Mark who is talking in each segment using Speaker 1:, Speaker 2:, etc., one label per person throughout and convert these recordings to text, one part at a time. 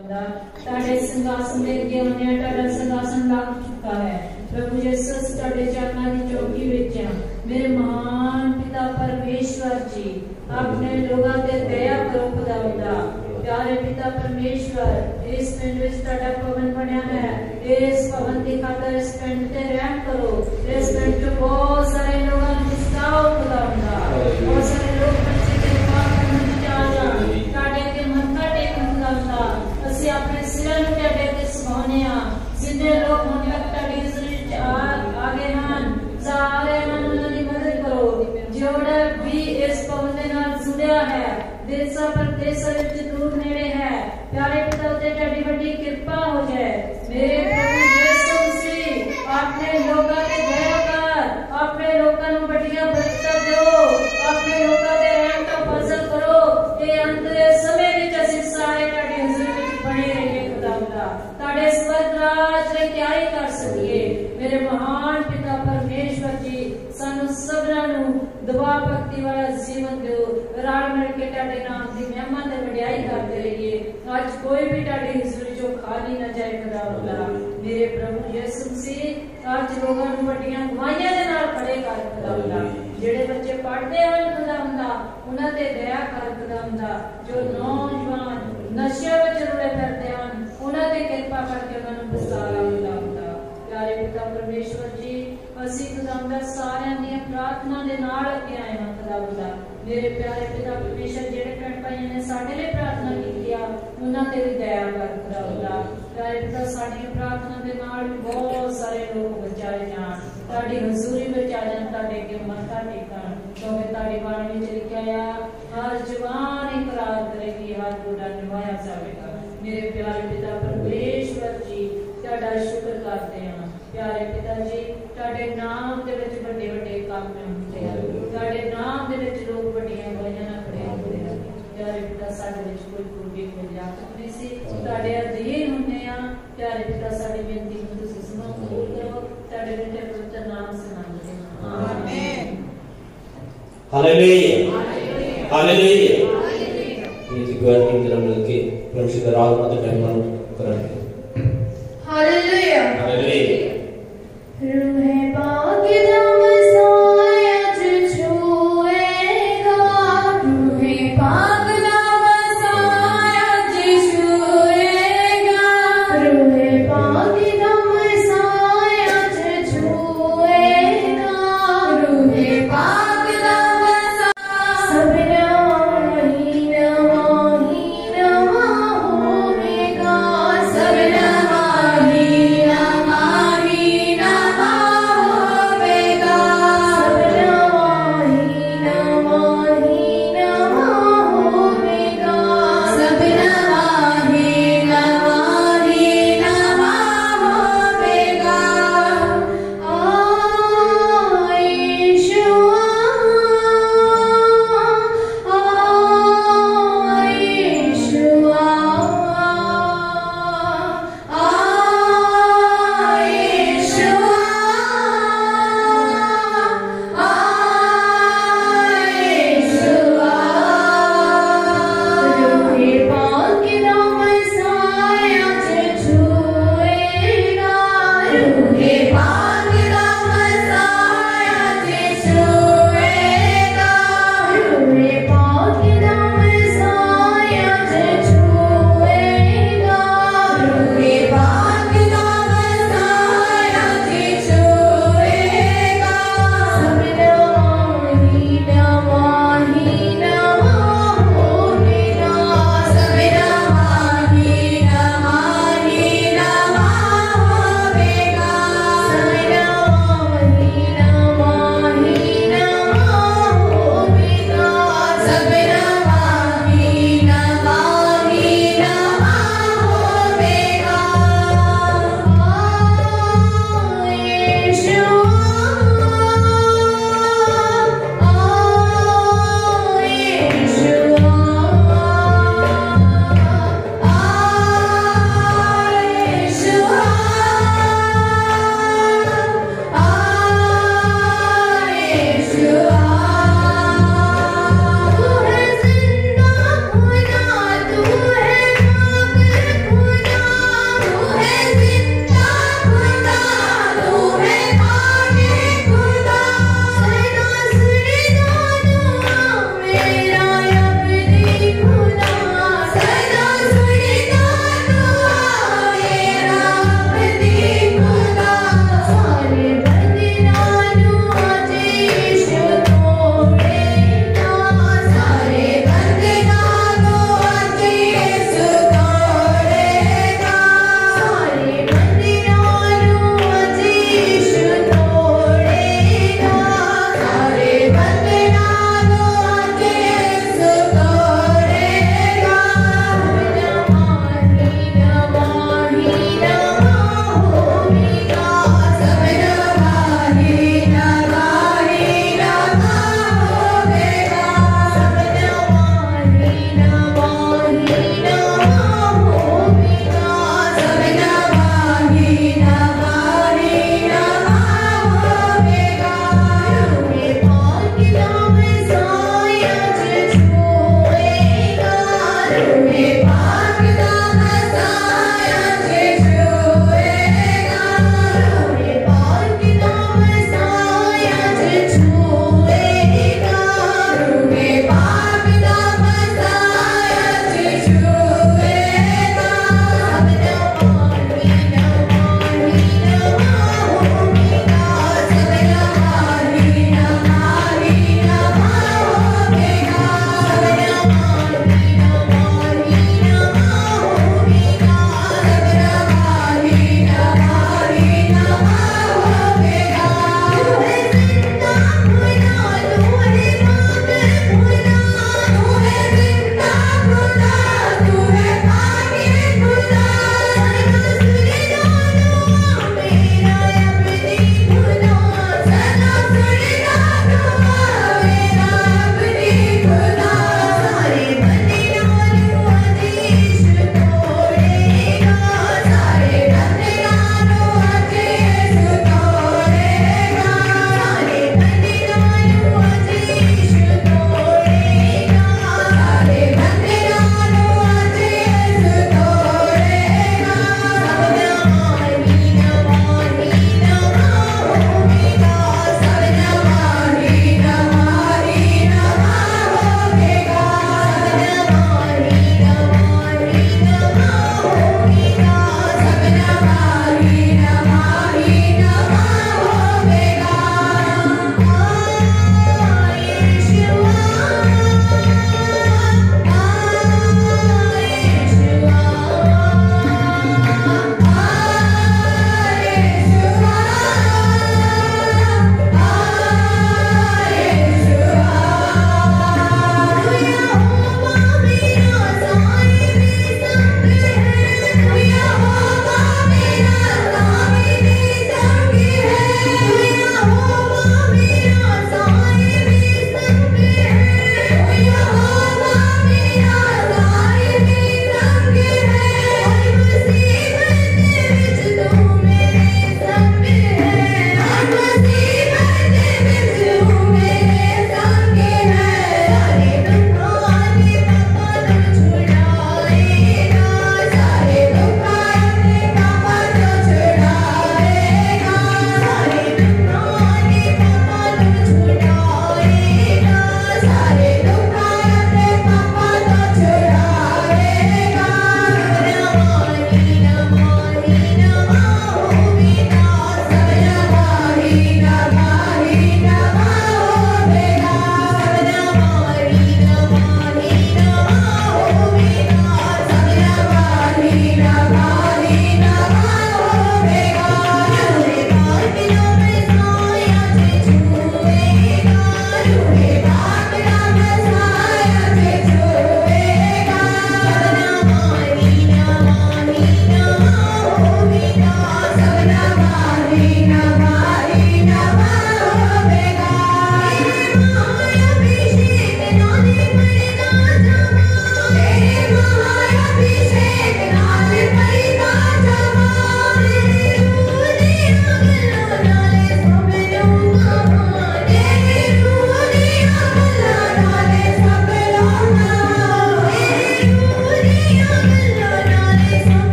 Speaker 1: ताड़े सिंहासन दे अगे आने ताड़ा सिंहासन लग चुका है। प्रभु यीशु ताड़े चरनां दी चौकी विच मेरे महान पिता परमेश्वर जी अपने लोगों ते दया करो खुदावंदा। प्यारे पिता परमेश्वर इस पिंड विच ताड़ा भवन बनया है, इस भवन की खातर इस पिंड ते रहम करो। इस पिंड च बहुत सारे लोगों को जिताओ खुदावंदा। बहुत सारे लोग बच्चे के पास मंदिर आ जान ताड़े के मत्था टेकन खुदावंदा। ਅਸੀਂ ਆਪਣੇ ਸਿਰਾਂ ਨੂੰ ਤੁਹਾਡੇ ਤੇ ਸੁਹਾਉਣੇ ਆ। ਜਿੰਨੇ ਲੋਕ ਹੁਣ ਤੱਕ ਤੁਹਾਡੀ ਹਜ਼ੂਰੀ ਚ ਆ ਗਏ ਹਨ ਸਾਰਿਆਂ ਨੂੰ ਉਹਨਾਂ ਦੀ ਮਦਦ ਕਰੋ। ਜਿਹੜਾ ਵੀ ਇਸ ਭਵਨ ਦੇ ਨਾਲ ਜੁੜਿਆ ਹੈ ਦੇਸਾਂ ਪ੍ਰਦੇਸਾਂ ਵਿੱਚ ਦੂਰ ਨੇੜੇ ਹੈ, ਪਿਆਰੇ ਪਿਤਾ ਉਤੇ ਤੁਹਾਡੀ ਵੱਡੀ ਕਿਰਪਾ ਹੋ ਜਾਏ। ਮੇਰੇ ਪ੍ਰਭੂ ਯਿਸੂ ਮਸੀਹ ਆਪਣੇ ਲੋਕਾਂ ਤੇ ਦਇਆ ਕਰ, ਆਪਣੇ ਲੋਕਾਂ ਨੂੰ ਵੱਡੀਆਂ ਬਰਕਤਾਂ ਦਿਓ, ਆਪਣੇ ਲੋਕਾਂ ਤੇ ਰਹਿਮ ਦਾ ਫਜ਼ਲ ਕਰੋ। ਇਹ ਅੰਤ ਦੇ ਸਮੇਂ ਵਿੱਚ ਅਸੀਂ ਸਾਰੇ ਤੁਹਾਡੀ ਹਜ਼ੂਰੀ बने रहिए खुदावंदा, ताड़े स्वर्ग राज ਲਈ ਤਿਆਰੀ ਕਰ ਸਕੀਏ। मेरे महान पिता परमेश्वर जी सानू सबना ਨੂੰ दुआ भक्ति वाला जीवन दिओ, रल मिल के ਤੁਹਾਡੇ नाम ਦੀ महिमा ਤੇ ਵਡਿਆਈ ਕਰਦੇ ਰਹੀਏ। ਅੱਜ ਕੋਈ ਵੀ ਤੁਹਾਡੀ ਹਜ਼ੂਰੀ ਚੋਂ ਖਾਲੀ ਨਾ ਜਾਏ खुदावंदा। मेरे प्रभु यीशु मसीह ਅੱਜ ਲੋਕਾਂ ਨੂੰ ਵੱਡੀਆਂ ਗਵਾਹੀਆਂ ਦੇ ਨਾਲ ਖੜੇ ਕਰ खुदावंदा। ਜਿਹੜੇ ਬੱਚੇ ਪੜ੍ਹਦੇ ਹਨ खुदावंदा ਉਹਨਾਂ ਤੇ ਦਇਆ ਕਰ खुदावंदा। ਜੋ ਨੌਜਵਾਨ नशे में रुले फिरते हैं उन्होंने ते कृपा करके उन्होंने बसाया खुदावंदा। प्यारे पिता परमेश्वर जी असीं खुदावंदा सारियां दी प्रार्थना दे नाल अगे आए हां खुदावंदा। मेरे प्यारे पिता परमेश्वर जेड़े भैण भाइयों ने साडे लिए प्रार्थना की आ उन्हां ते भी दया कर खुदावंदा। प्यारे पिता साडी प्रार्थना दे नाल बहुत सारे लोग बचाए जान, तुहाडी हजूरी विच आ जान, तुहाडे अगे मत्था टेकण। क्योंकि तुहाडी बाणी विच लिखिया हर जवान इकरार करेगी हर बुरा निभाया जाएगा। मेरे प्यारे पिता परमेश्वर जी तुहाडा शुक्र करते हैं। प्यारे पिता जी तुहाडे नाम दे विच बड़े बड़े काम होंदे हैं, तुहाडे नाम दे विच लोग बड़ियां गवाहियां नाल खड़े होंदे हैं। प्यारे पिता साडे विच कोई खूबी कोई लियाकत नहीं सी, तुहाडे अधीन हुंदे आ। प्यारे पिता साडी बेनती नूं तुसीं सुनो कबूल करो, तुहाडे बेटे पवित्र नाम से मंगदे हां, आमीन।
Speaker 2: हालेलुया हालेलुया। ये जिगवा की तरफ मिलके परमेश्वर का राज माता महिमा करेंगे।
Speaker 3: Hallelujah
Speaker 2: hallelujah.
Speaker 3: रूहे पाक दम साया छुएगा, रूहे पाक दम साया छुएगा, रूहे पाक दम साया छुएगा, रूहे पाक दम सब नवा ही नवा होवेगा, सब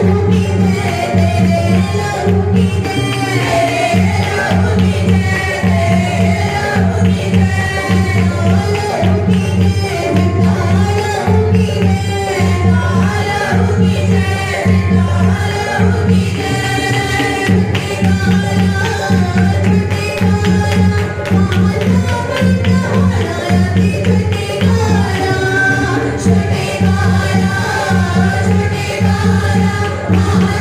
Speaker 3: Bye.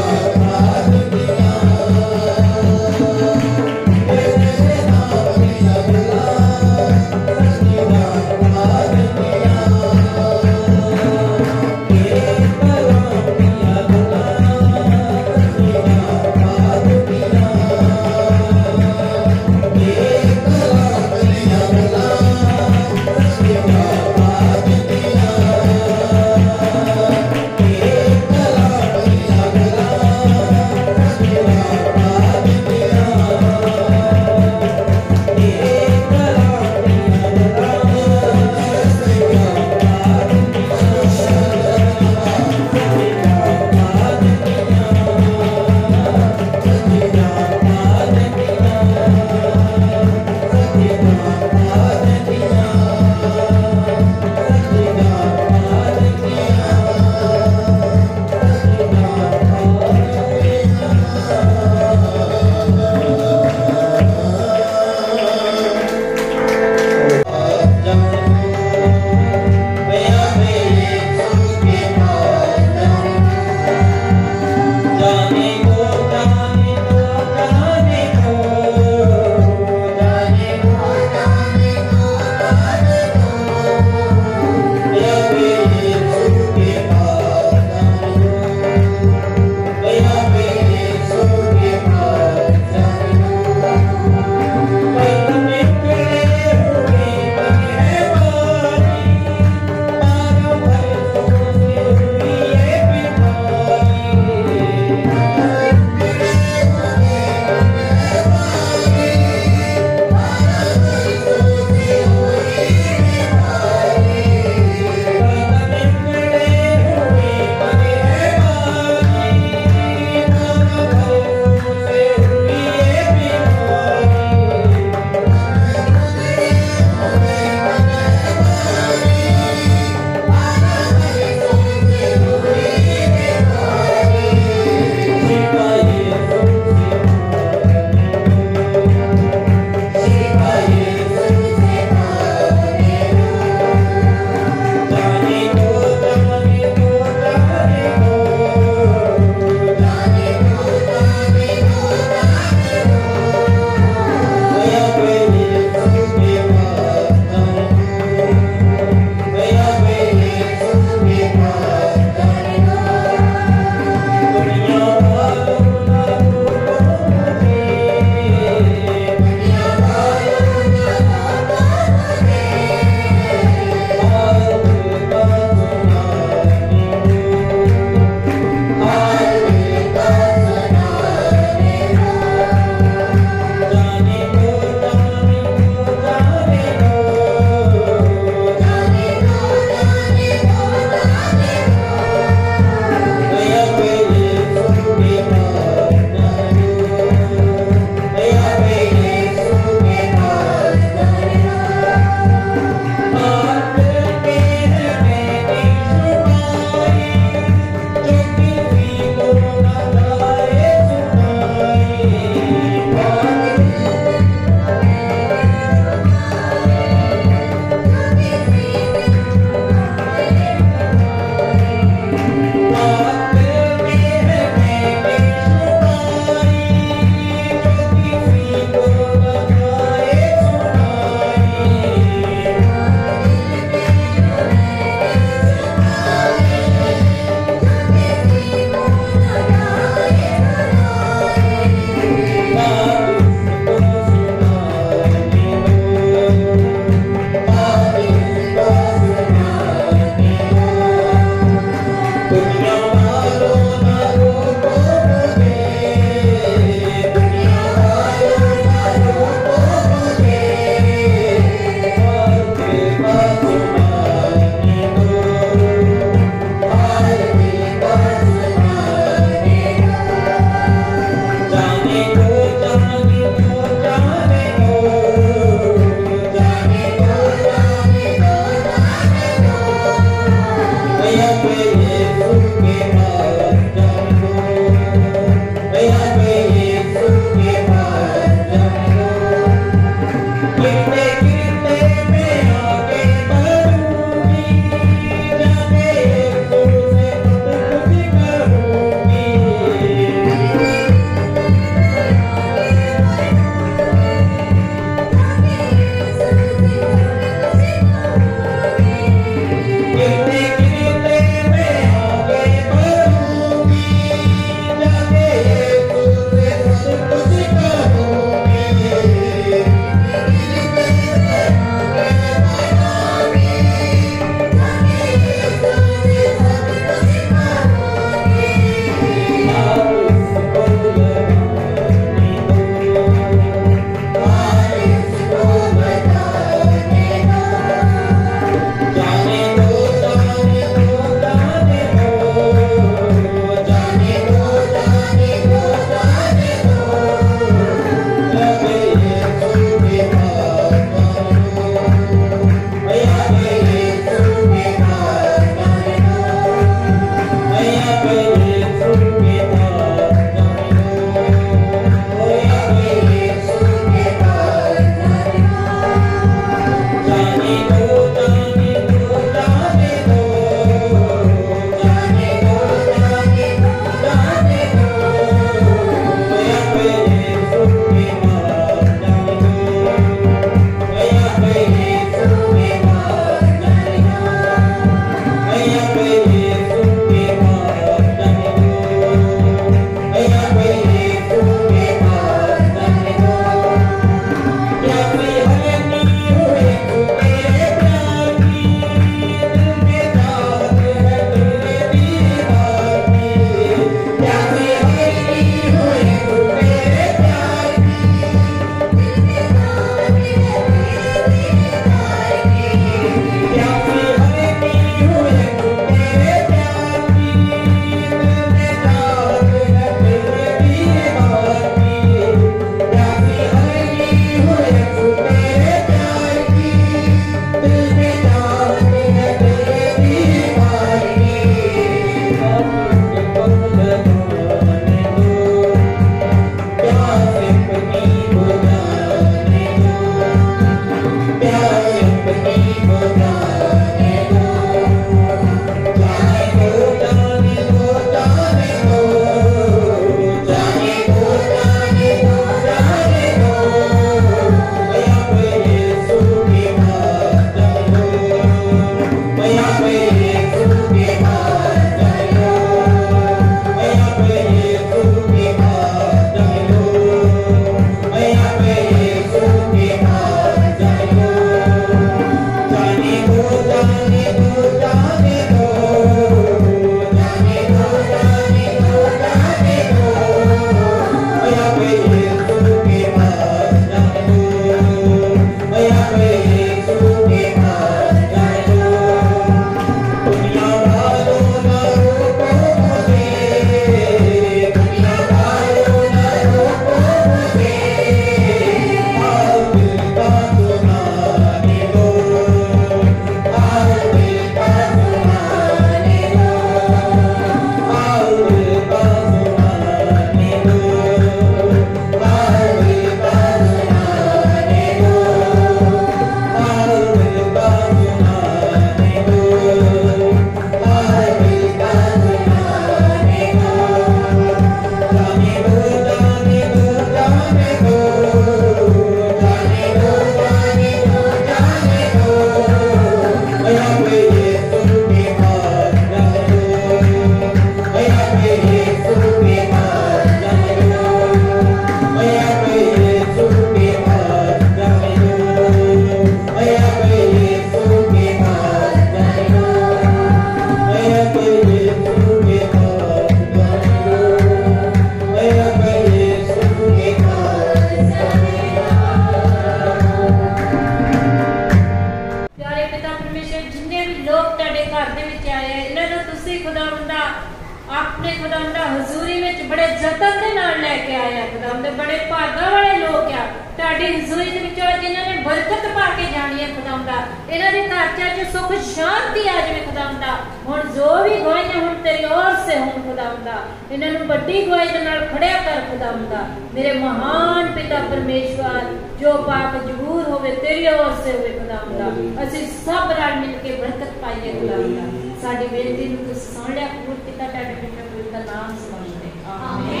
Speaker 1: लोग तुहाडे घर दे विच आए हैं, इन्हां नूं तुसीं खुदावंद अपने खुदावंद हजूरी विच बड़े जतन दे नाल लैके आए हैं। खुदावंद बड़े भागा वाले लोग आ तुहाडी हजूरी दे विच जिन्हां ने बरकत पा के जानी है। खुदावंद इन्हां दे घर च सुख शांति आ जावे। खुदावंद हुण जो भी गवाहियां हुण तेरी ओर से हुण खुदावंद इन्हां नूं बड़ी गवाही दे नाल खड़िया कर। खुदावंद मेरे महान पिता परमेश्वर जो पाक जबूर होवे तेरी ओर से होवे। खुदावंद असीं सब रल मिल के बरकत पाइए। खुदावंद साडी बेनती नूं तुसीं सुण लिया, कबूल कीता, तुहाडे पिता दा नाम समझदे आमीन।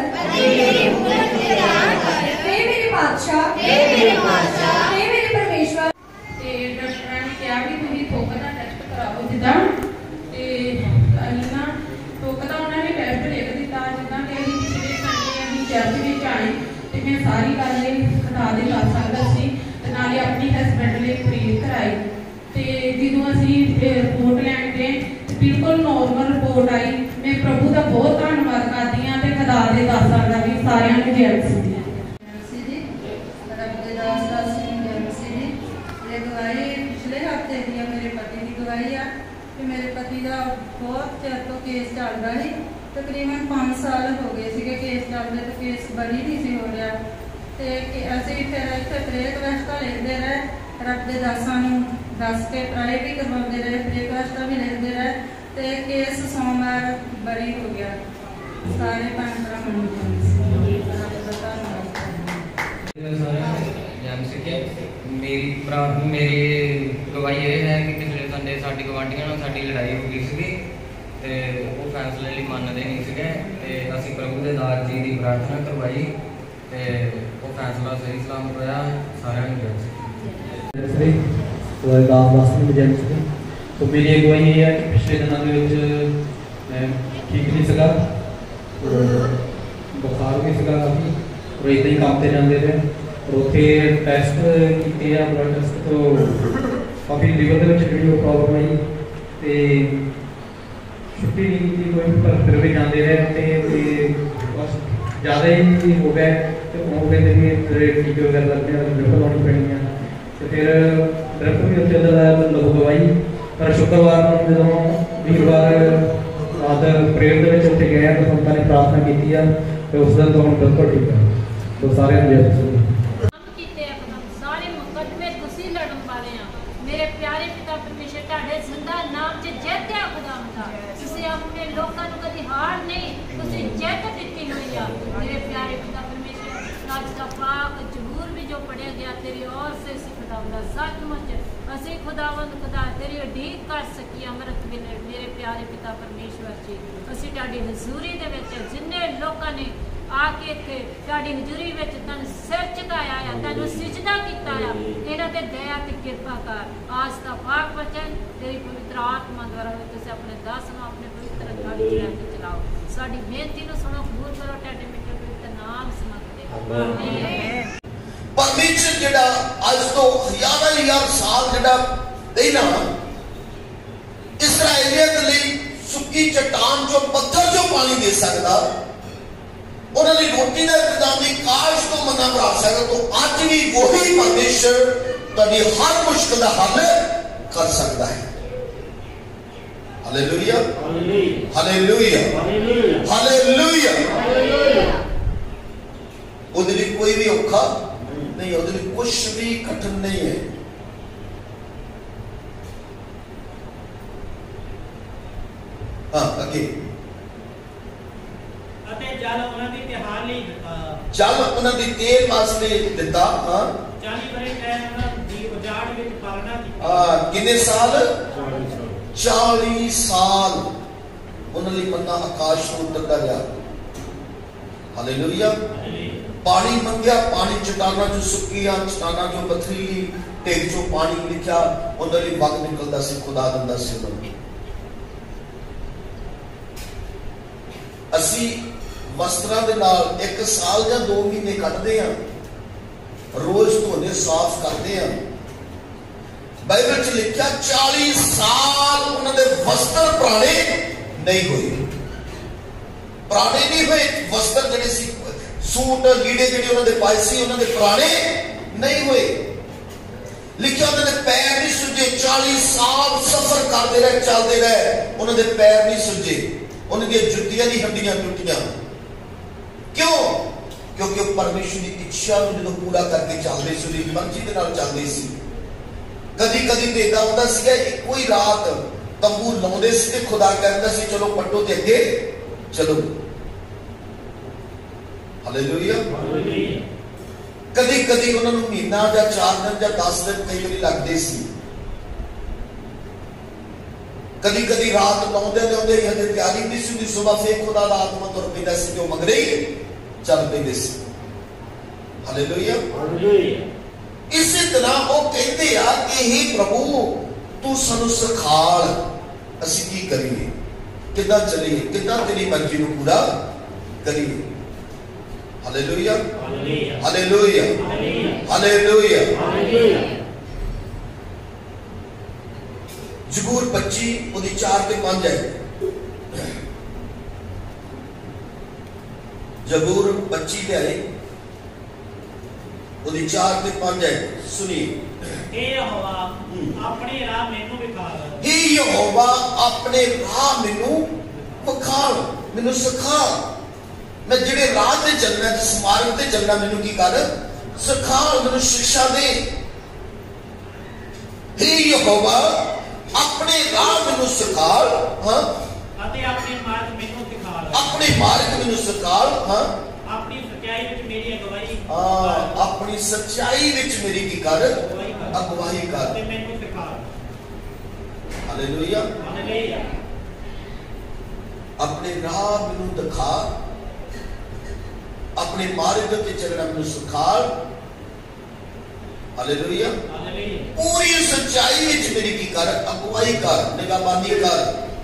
Speaker 3: मेरे बादशाह, मेरे परमेश्वर
Speaker 4: ਤੇ ਡਾਕਟਰਾਂ ਨੇ ਕਿਹਾ ਵੀ ਤੁਸੀਂ ਥੁੱਕ ਦਾ ਟੈਸਟ ਕਰਾਓ ਜਿੱਦਾਂ ਤੇ ਨਾ ਥੁੱਕ ਦਾ ਉਹਨਾਂ ਨੇ ਟੈਸਟ ਲਿਖ ਦਿੱਤਾ। ਜਿੱਦਾਂ ਕਿ ਅਸੀਂ ਪਿਛਲੇ ਸੰਡੇ ਅਸੀਂ ਚਰਚ ਵਿੱਚ ਆਏ ਤੇ ਮੈਂ ਸਾਰੀ ਗੱਲ ਖੁਦਾ ਦੇ ਦੱਸ ਸਕਦਾ ਸੀ ਤੇ ਨਾਲੇ ਆਪਣੀ ਹਸਬੈਂਡ ਲਈ ਪ੍ਰੇਅਰ ਕਰਾਈ। ਤੇ ਜਦੋਂ ਅਸੀਂ ਰਿਪੋਰਟ ਲੈਣ ਗਏ ਬਿਲਕੁਲ ਨੋਰਮਲ ਰਿਪੋਰਟ ਆਈ। ਮੈਂ ਪ੍ਰਭੂ ਦਾ ਬਹੁਤ ਧੰਨਵਾਦ ਕਰਦੀ ਹਾਂ ਤੇ ਖੁਦਾ ਦੇ ਦੱਸ ਸਕਦਾ ਵੀ ਸਾਰਿਆਂ ਨੂੰ ਜੈ ਮਸੀਹ ਦੀ।
Speaker 5: गवाही पिछले हफ्ते दी मेरे पति की गवाही आ कि मेरे पति का बहुत चिर तो केस चल रहा है। तकरीबन 5 साल हो गए थे केस चलते तो केस बड़ी नहीं सी हो रहा। तो असी फिर इतने प्रेरित लिखते रहे, रब के दासां नूं दस के ट्राई भी करवाते रहे, प्रेरित भी लिखते रहे तो केस सोमवार बरी हो गया। सारे भैन भरा
Speaker 6: मेरी गवाही ये है कि पिछले संडे साडी गवांढियां नाल साडी लड़ाई हो गई सी ते वो फैसले लिए मानते नहीं थे ते असीं प्रभु दे दास जी की प्रार्थना करवाई ते वो फैसला सही सलामत होया। सारिआं नूं जय
Speaker 7: मसीह। तो मेरी एक गवाही ये है कि पिछले दिनों मैं ठीक नहीं सका, बुखार भी सका काफ़ी और इदां ही काम ते जांदे रहे और उत्थे टैसट किए आ ब्लड टैसट तो काफ़ी लीवर के प्रॉब्लम आई तो छुट्टी नहीं की कोई, पर फिर भी जाते रहे तो बस ज़्यादा ही हो गए तो वो कहते भी टीके वगैरह लगने ड्रिप लानी पैनी तो फिर ड्रिप भी उत्थे लग गवाई। पर शुक्रवार को जो वीरवार रात प्रेयर के उत्थे गए तो संतां ने प्रार्थना की तो उस दिन तो हम बिल्कुल ठीक है। तो सारे
Speaker 1: मेरे प्यारे पिता परमेश्वर तुहाडे जिंदा नाम च जित्या। खुदावंदा तुसीं अपने लोकां नूं कदी हार नहीं, तुसीं जित दित्ती हुई आ। मेरे प्यारे पिता परमेश्वर आज का पाक जबूर भी जो पढ़िया गया तेरी ओर से खुदावंदा सचमुच असीं खुदावंद खुदा तेरी उडीक कर सकी अमृत वेले। मेरे प्यारे पिता परमेश्वर जी असीं तुहाडी हजूरी दे विच जिन्ने लोकां ने आके इत्थे तुहाडी हजूरी विच तन सिर झुकाया आ, तैनूं सिजदा कीता आ, इन्हां ते दया ते किरपा कर। आज का पाक वचन तेरी पवित्र आत्मा द्वारा तुसीं अपने दास नूं अपने पवित्र गाड़ी च लैके चलाओ। साडी बेनती नूं सुणो, कबूल करो, तुहाडे मिठे पवित्र नाम समझते आमीन।
Speaker 8: परमेश्वर जिहड़ा अज तो हज़ार साल जिहड़ा देना इसराइलियत लई सुक्की चट्टान चों पत्थर चों पानी दे सकदा, उन्होंने रोटी का इंतजाम काश तो मना करा सकता, तो अज भी वही परमेश्वर तुहाडी हर मुश्किल का हल कर सकता है। हालेलुया हालेलुया हालेलुया। उहदे लिए कोई भी औखा नहीं, उहदे लिए कुछ भी कठिन नहीं है। हाँ अगे
Speaker 9: जल उन्होंने तिहार नहीं दिता,
Speaker 8: जल उन्होंने तेल वास्ते दिता। हाँ
Speaker 9: 40 बरे टाइम दी उजाड़ विच पालना की।
Speaker 8: कितने साल? 40 साल उन्होंने मन्ना आकाश को उतरता गया। हालेलुया। पानी मंगया, पानी चट्टाना जो सुक्किया, चट्टाना जो पथरीली, टेक जो पानी लिखा उन्होंने वग निकलता से खुदा दिंदा से उन्होंने। असी वस्त्रां दे नाल 1 साल या 2 महीने कटदे हां, रोज धोने साफ करते हैं। बाइबल च लिखा 40 साल उन्होंने वस्त्र पुराने नहीं हुए, पुराने नहीं हुए वस्त्र जिहड़े सी सूट लीड़े जिहड़े उन्होंने पाए सी उन्होंने पुराने नहीं हुए। लिखा उन्होंने पैर नहीं सुजे, 40 साल सफर करते रहे, चलते रहे, उन्होंने पैर नहीं सुजे, उनकी जुतियां दी हड्डियां टूटियां। क्यों? क्योंकि परमेश्वर की इच्छा जो पूरा करके चलते सी, मर्जी के नाल चलते सी। कदी कदी तो इदा होता सीगा, इको ही रात तंबू लाउंदे सी ते खुदा कहता सी चलो पट्टो ते अगे चलो। हालेलुया। कदी कदी उन्होंने महीना या 4 दिन या 10 दिन कई बार लगते सी। कदी कदी रात लाउंदे लाउंदे हजे तैयारी नहीं सी, सुबह फिर खुदा दा आत्मा तुर पैंदा सी कि मगरे ही चल पैंदे सी। हालेलुया। इसी तरह वो कहते आ कि हे प्रभु तू सानू सिखाल, असीं की करिए, किदां चलीए, किदां तेरी मर्जी नूं पूरा करिए। हालेलुया, हालेलुया, हालेलुया। जबूर 25 ਉਹਦੀ 4 ਤੇ 5 है। जबूर 25 ਦੇ ਆਏ ਉਹਦੀ 4 ਤੇ 5 है। सुनिए।
Speaker 9: हे यहोवा अपने राह मैनू विखाल,
Speaker 8: हे यहोवा अपने राह मैनू विखाल, मैनू सिखा। मैं जिहड़े राह ते चलना, जिस मार्ग ते चलना, मैनू की कर सिखा, मैनू शिक्षा दे। हे यहोवा अपने राह मैनू सिखा। हाँ,
Speaker 9: ਅਤੇ ਆਪਣੇ ਮਾਰਗ ਮੈਨੂੰ ਦਿਖਾਲ,
Speaker 8: अपने मार्ग मैनू सिखा। हाँ,
Speaker 9: ਆਪਣੀ ਸੱਚਾਈ ਵਿੱਚ ਮੇਰੀ ਅਗਵਾਈ,
Speaker 8: अपनी सच्चाई विच मेरी की कर अगवाई कर
Speaker 9: ਤੇ ਮੈਨੂੰ ਦਿਖਾਲ।
Speaker 8: हालेलुया।
Speaker 9: ਹਾਲੇਲੂਇਆ।
Speaker 8: अपने राह मैनू दिखा, अपने मार्ग ते चलना मैनू सिखा। हालेलुया।
Speaker 9: ਹਾਲੇਲੂਇਆ।
Speaker 8: पूरी सच्चाई विच मेरी की कर अगवाई कर, निगहबानी कर।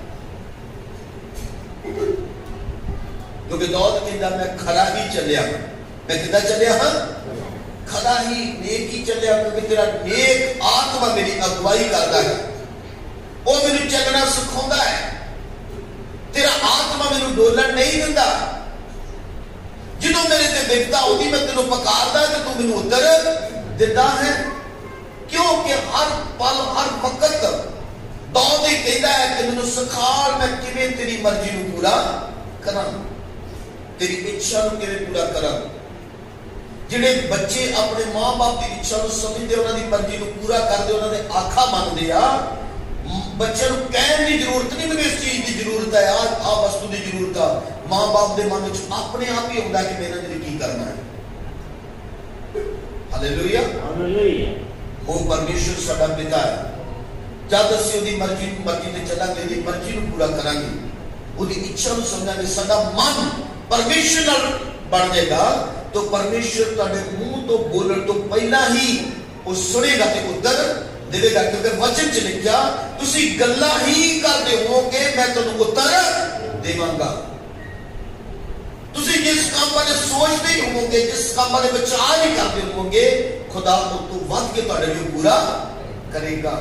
Speaker 8: क्योंकि दाऊद कहता मैं खरा ही चलिया, मैं किदा चलिया? हाँ, खरा ही नेक ही चलिया, क्योंकि तेरा नेक आत्मा मेरी अगवाई करता है, वो मैनू चलना सिखाता है। तेरा आत्मा मैनू डोलन नहीं दिंदा। जो मेरे ते विपदा आती मैं तेनों पकारदा ते तू मैनू उत्तर दिंदा है। क्योंकि हर पल हर वक्त दाऊद ही कहता है कि मैनू सिखा, मैं किवें तेरी मर्जी नूं पूरा करा, तेरी इच्छा नूं किवें पूरा करा। जिहड़े बच्चे अपने मां बाप की इच्छा नूं समझदे, उन्हां दी मर्जी नूं पूरा करदे, उन्हां दे आखा मनदे आ, बच्चे नूं कहण दी जरूरत नहीं, मैनूं इस चीज की जरूरत है, आ वस्तु की जरूरत है। मां बाप के मन में अपने आप ही होता कि मेरे लिए की करना है। हालेलुया। वो परमेश्वर साडा पिता है। जब असीं उहदी मर्जी ते चलांगे, उहदी मर्जी नूं पूरा करांगे, उहदी इच्छा नूं समझांगे, साडा मन परमेश्वर नाल बन जाएगा, तो परमेश्वर तुहाडे मुंह तो बोलण तो पहला ही वो सुनेगा ते उत्तर देगा। क्योंकि वचन च लिखिया तुसीं गल्लां ही करदे होवोगे, मैं तुहानूं उत्तर देवांगा। तुसीं जिस काम बारे सोचते ही होवोगे, जिस काम बारे विचार ही करते होवोगे, खुदा तो वध के तुहाडे लिए पूरा करेगा।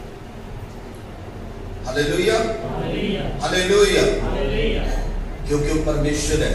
Speaker 8: हालेलुया, हालेलुया, हालेलुया। क्योंकि वो परमेश्वर है।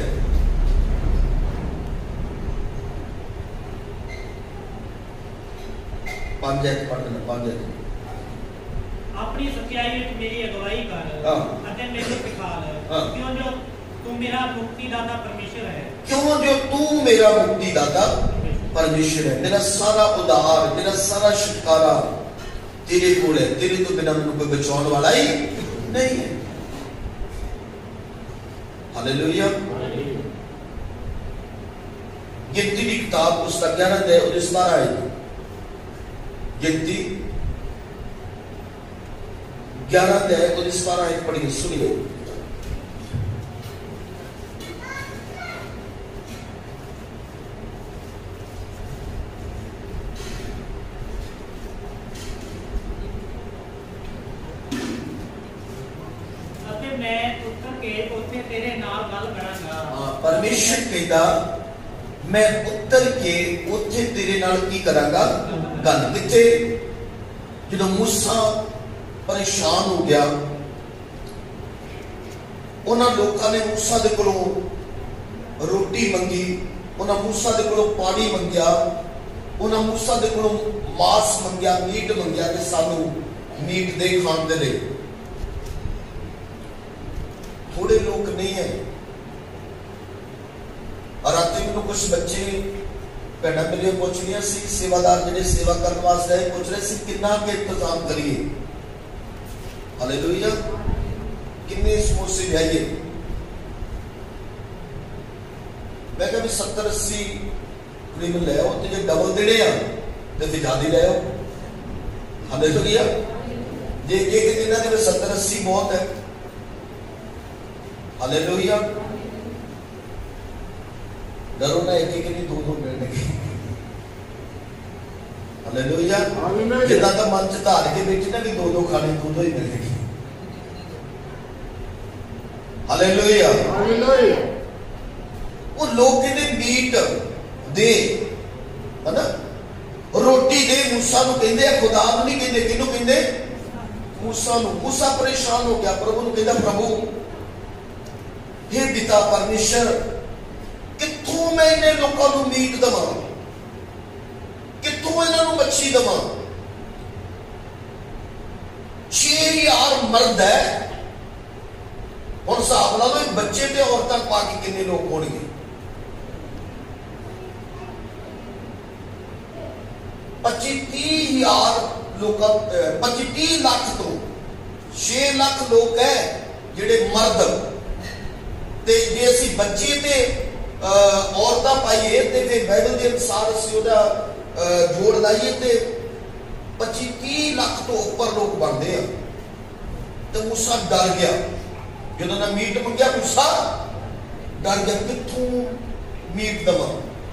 Speaker 9: अपनी सच्चाई ਵਿੱਚ ਮੇਰੀ ਅਗਵਾਈ ਕਰ ਅਤੇ ਮੈਨੂੰ ਸਿਖਾਲ, ਕਿਉਂ ਜੋ ਤੂੰ ਮੇਰਾ ਮੁਕਤੀਦਾਤਾ परमेश्वर है।
Speaker 8: क्यों जो तू मेरा मुक्तिदाता परमेश्वर है। मेरा सारा उद्धार, मेरा सारा छुटकारा तेरे कोल है, तेरे तो बिना मैनूं कोई बचाने वाला ही नहीं है। हालेलुया। गिनती की किताब उसका 11 अध्याय और 12 आयत। गिनती 11 अध्याय और 12 आयत पढ़िए, सुनिए। परमेश्वर कहता मैं उत्तर के उत्थे तेरे नाल की करांगा गल। किथे? जो मूसा परेशान हो गया, उन्हां लोकां ने मूसा दे कोलों रोटी मंगी, उन्हां मूसा दे कोलों पानी मंगया, उन्हां मूसा दे कोलों मांस मंगया, मीट मंगया कि सानू मीट दे खाण दे लई। थोड़े लोग नहीं है। और रात में कुछ बच्चे भैन मेरे पूछ रही सी, सेवादार जिहड़े सेवा करने वास्ते आए पूछ रहे सी कितना के इंतजाम करिए। हालेलुया। कितने समोसे लियाइए? मैं कहा भी 70-80 करीबन ले आओ, तो जो डबल देने तो फिर ज्यादा ले आओ। हालेलुया। जे एक दिन में 70-80 बहुत है। हालेलुया। डरो ना, एक नहीं 2-2 मिलने की। हालेलुया। जितना का मन च धार के बैठे ना भी 2-2 खाने 2-2 ही मिलेगी। हालेलुया। वो लोग कहते मीट दे, है ना, रोटी दे। मूसा नूं कहंदे, खुदा नूं नहीं कहंदे। किहनूं कहंदे? मूसा नूं। मूसा परेशान हो गया, प्रभु नूं कहंदा प्रभु हे पिता परमेश्वर, कित्थों मैं इन्हें लोगों को मीट देवां, कित्थों इन्हां नूं मच्छी देवां? 6000 मर्द है, हुण हिसाब ला लो बच्चे ते औरतां पा के किन्ने लोग होणगे? 25-30 लोग, 25-30 लाख तो 6 लाख लोग है जिहड़े मर्द, ते जे असीं बच्चे ते औरतां पाइए ते फिर बाइबल के अनुसार असीं ओहदा जोड़ लाइए ते 25-30 लाख तो ऊपर लोग बनते हैं। तो मूसा डर गया, जो ना मीट मंगया मूसा डर गया, कित्थों मीट देवां?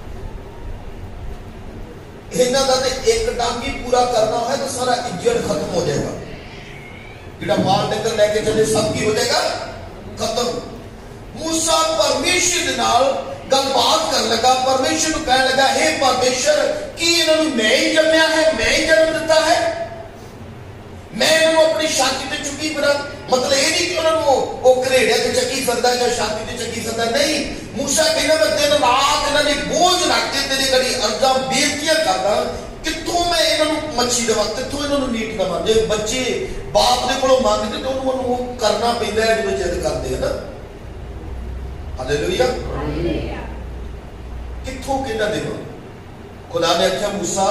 Speaker 8: इन्हां दा ते एक डंग ही पूरा करना है तो सारा इज्जत खत्म हो जाएगा। जिहड़ा माल डंगर लेके चले सब की हो जाएगा खत्म। मूसा परमेश्वर दे नाल गलबात कर लगा, परमेश्वर को कह लगा हे परमेश्वर, कि इन्हों मैं ही जम्या है, मैं ही जन्म दिता है, मैं इन्हों अपनी छाती ते चुकी फिरा? मतलब ये नहीं कि उन्होंने घरेड़िया ते चकी फिरदा या छाती ते चकी फिरदा, नहीं। मूसा कहना मैं दिन रात इन्होंने बोझ रख के तेरे कड़ी अर्जा बेनतियां करदा, कित्थों मैं इन्हों मच्छी देवां, कित्थों इन्हों मीट देवां? जे बच्चे बाप दे कोलों मंगदे तो उन्होंने करना पैंदा है जो जिद करदे है ना। हालेलुया। कित्थों कहना देवां? खुदा ने आख्या मूसा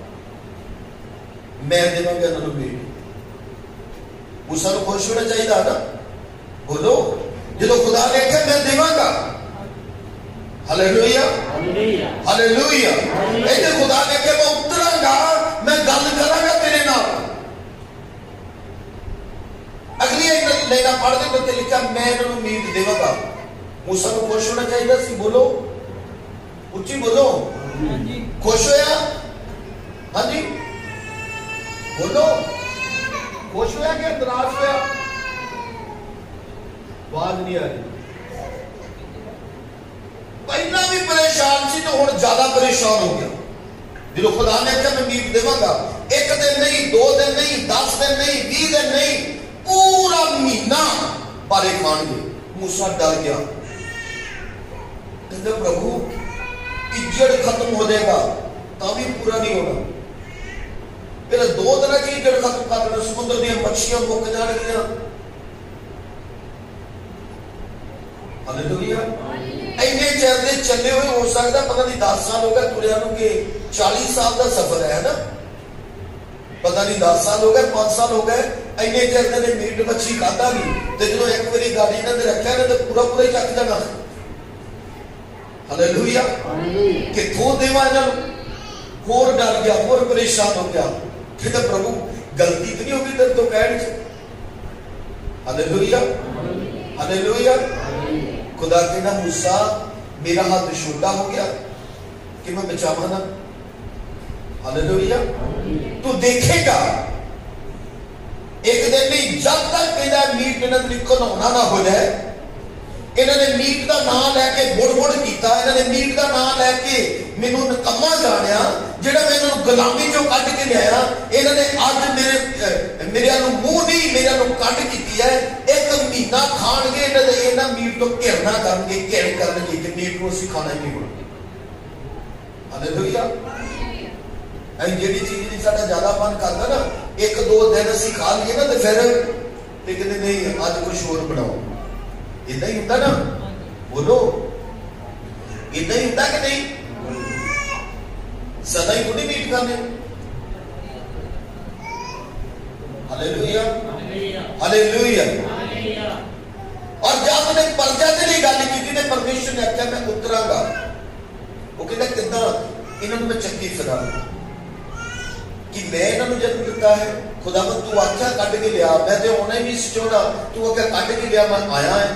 Speaker 8: मैं देवांगा इन्हों मीट। मूसा को खुश होना चाहिए ना, बोलो। जो खुदा ने आख्या मैं देवांगा, हालेलुया हालेलुया। ऐसे खुदा ने आख्या मैं उतरांगा, मैं गल करांगा तेरे नाल। अगली लाइना पढ़ दे तो लिखा मैं इन्हों मीट देवांगा। मूसा को खुश होना चाहिए सी, बोलो उच्ची बोलो। खुश होया? हाँ जी बोलो। खुश होया कि निराश होया? आवाज नहीं आ रही। पहला भी परेशान सी तो हुण ज्यादा परेशान हो गया। जो खुदा ने कहा मैं मीट देवांगा, एक दिन नहीं, 2 दिन नहीं, 10 दिन नहीं, 20 दिन नहीं, पूरा महीना बारे खाएंगे। मूसा डर गया, कहते प्रभु इज्जत खत्म हो जाएगा, भी पूरा नहीं होना। फिर 2 दिन की इज्जत खत्म कर देना, समुद्र दी मछलियां मुक जाएंगियां। हालेलुया। इन्ने चेर दे चले हुए हो सकता पता नहीं 10 साल हो गए तुरिया नूं, के 40 साल का सफर है ना, पता नहीं 10 साल हो गए, 5 साल हो गए। इन्ने चेर दे मीट मच्छी खाता नहीं, तो जो एक बारी गाड़ी इन्होंने रखा ना तो पूरा पूरा ही चक जाना। हालेलुया। कित्थों देवां इन्हां नूं? होर डर गया, होर परेशान हो गया। कहता प्रभु गलती तो नहीं होगी तेरे तो कहने च? हालेलुया हालेलुया। खुदा कहना मूसा मेरा हाथ छोटा हो गया कि मैं बचावा ना। हालेलुया। तू देखेगा एक दिन नहीं, जब तक मेरा मीट इन्होंने घिनौना ना हो जाए। इन्होंने मीट का नाम लैके बुड़ किया, इन्होंने मीट का नाम लैके मैनू निकम्मा जानिया, जिहड़ा मैं इन्होंने गुलामी चों कढ के लिया। इन्होंने अज मेरे मूँह नहीं, मेरे कढ की है। 1 महीना खाणगे, इन्होंने मीट तो घिरना करनगे, घिर करनगे कि मीट को असीं खाना ही नहीं होना। हालेलुया। ਜਿਹੜੀ ਚੀਜ਼ ਦੀ ਸਾਡਾ ਜ਼ਿਆਦਾ ਮਨ ਕਰਦਾ ਨਾ, 1-2 ਦਿਨ ਅਸੀਂ ਖਾ ਲਈਏ ਨਾ ਤੇ ਫਿਰ ਤੇ ਕਹਿੰਦੇ ਨਹੀਂ ਅੱਜ ਕੁਛ ਹੋਰ ਬਣਾਓ। ਇਦਾਂ ਹੀ ਹੁੰਦਾ ਨਾ, ਬੋਲੋ ਇਦਾਂ ਹੀ ਹੁੰਦਾ ਕਿ ਨਹੀਂ? ਸਦਾ ਹੀ ਥੋੜੀ ਮੀਟ ਕਰਨੇ। ਹਾਲੇਲੂਇਆ ਹਾਲੇਲੂਇਆ। और जब मैंने प्रजा के लिए गल की ने परमेश्वर ने आख्या मैं उतरांगा, वो कहता किदा इन्होंने मैं चक्की फिरा कि मैं इन्होंने जन्म दिता है। खुदावंद तू आख्या कट के लिया, मैं तो आना ही नहीं चाहता, तू आख्या कट के लिया, मैं आया है,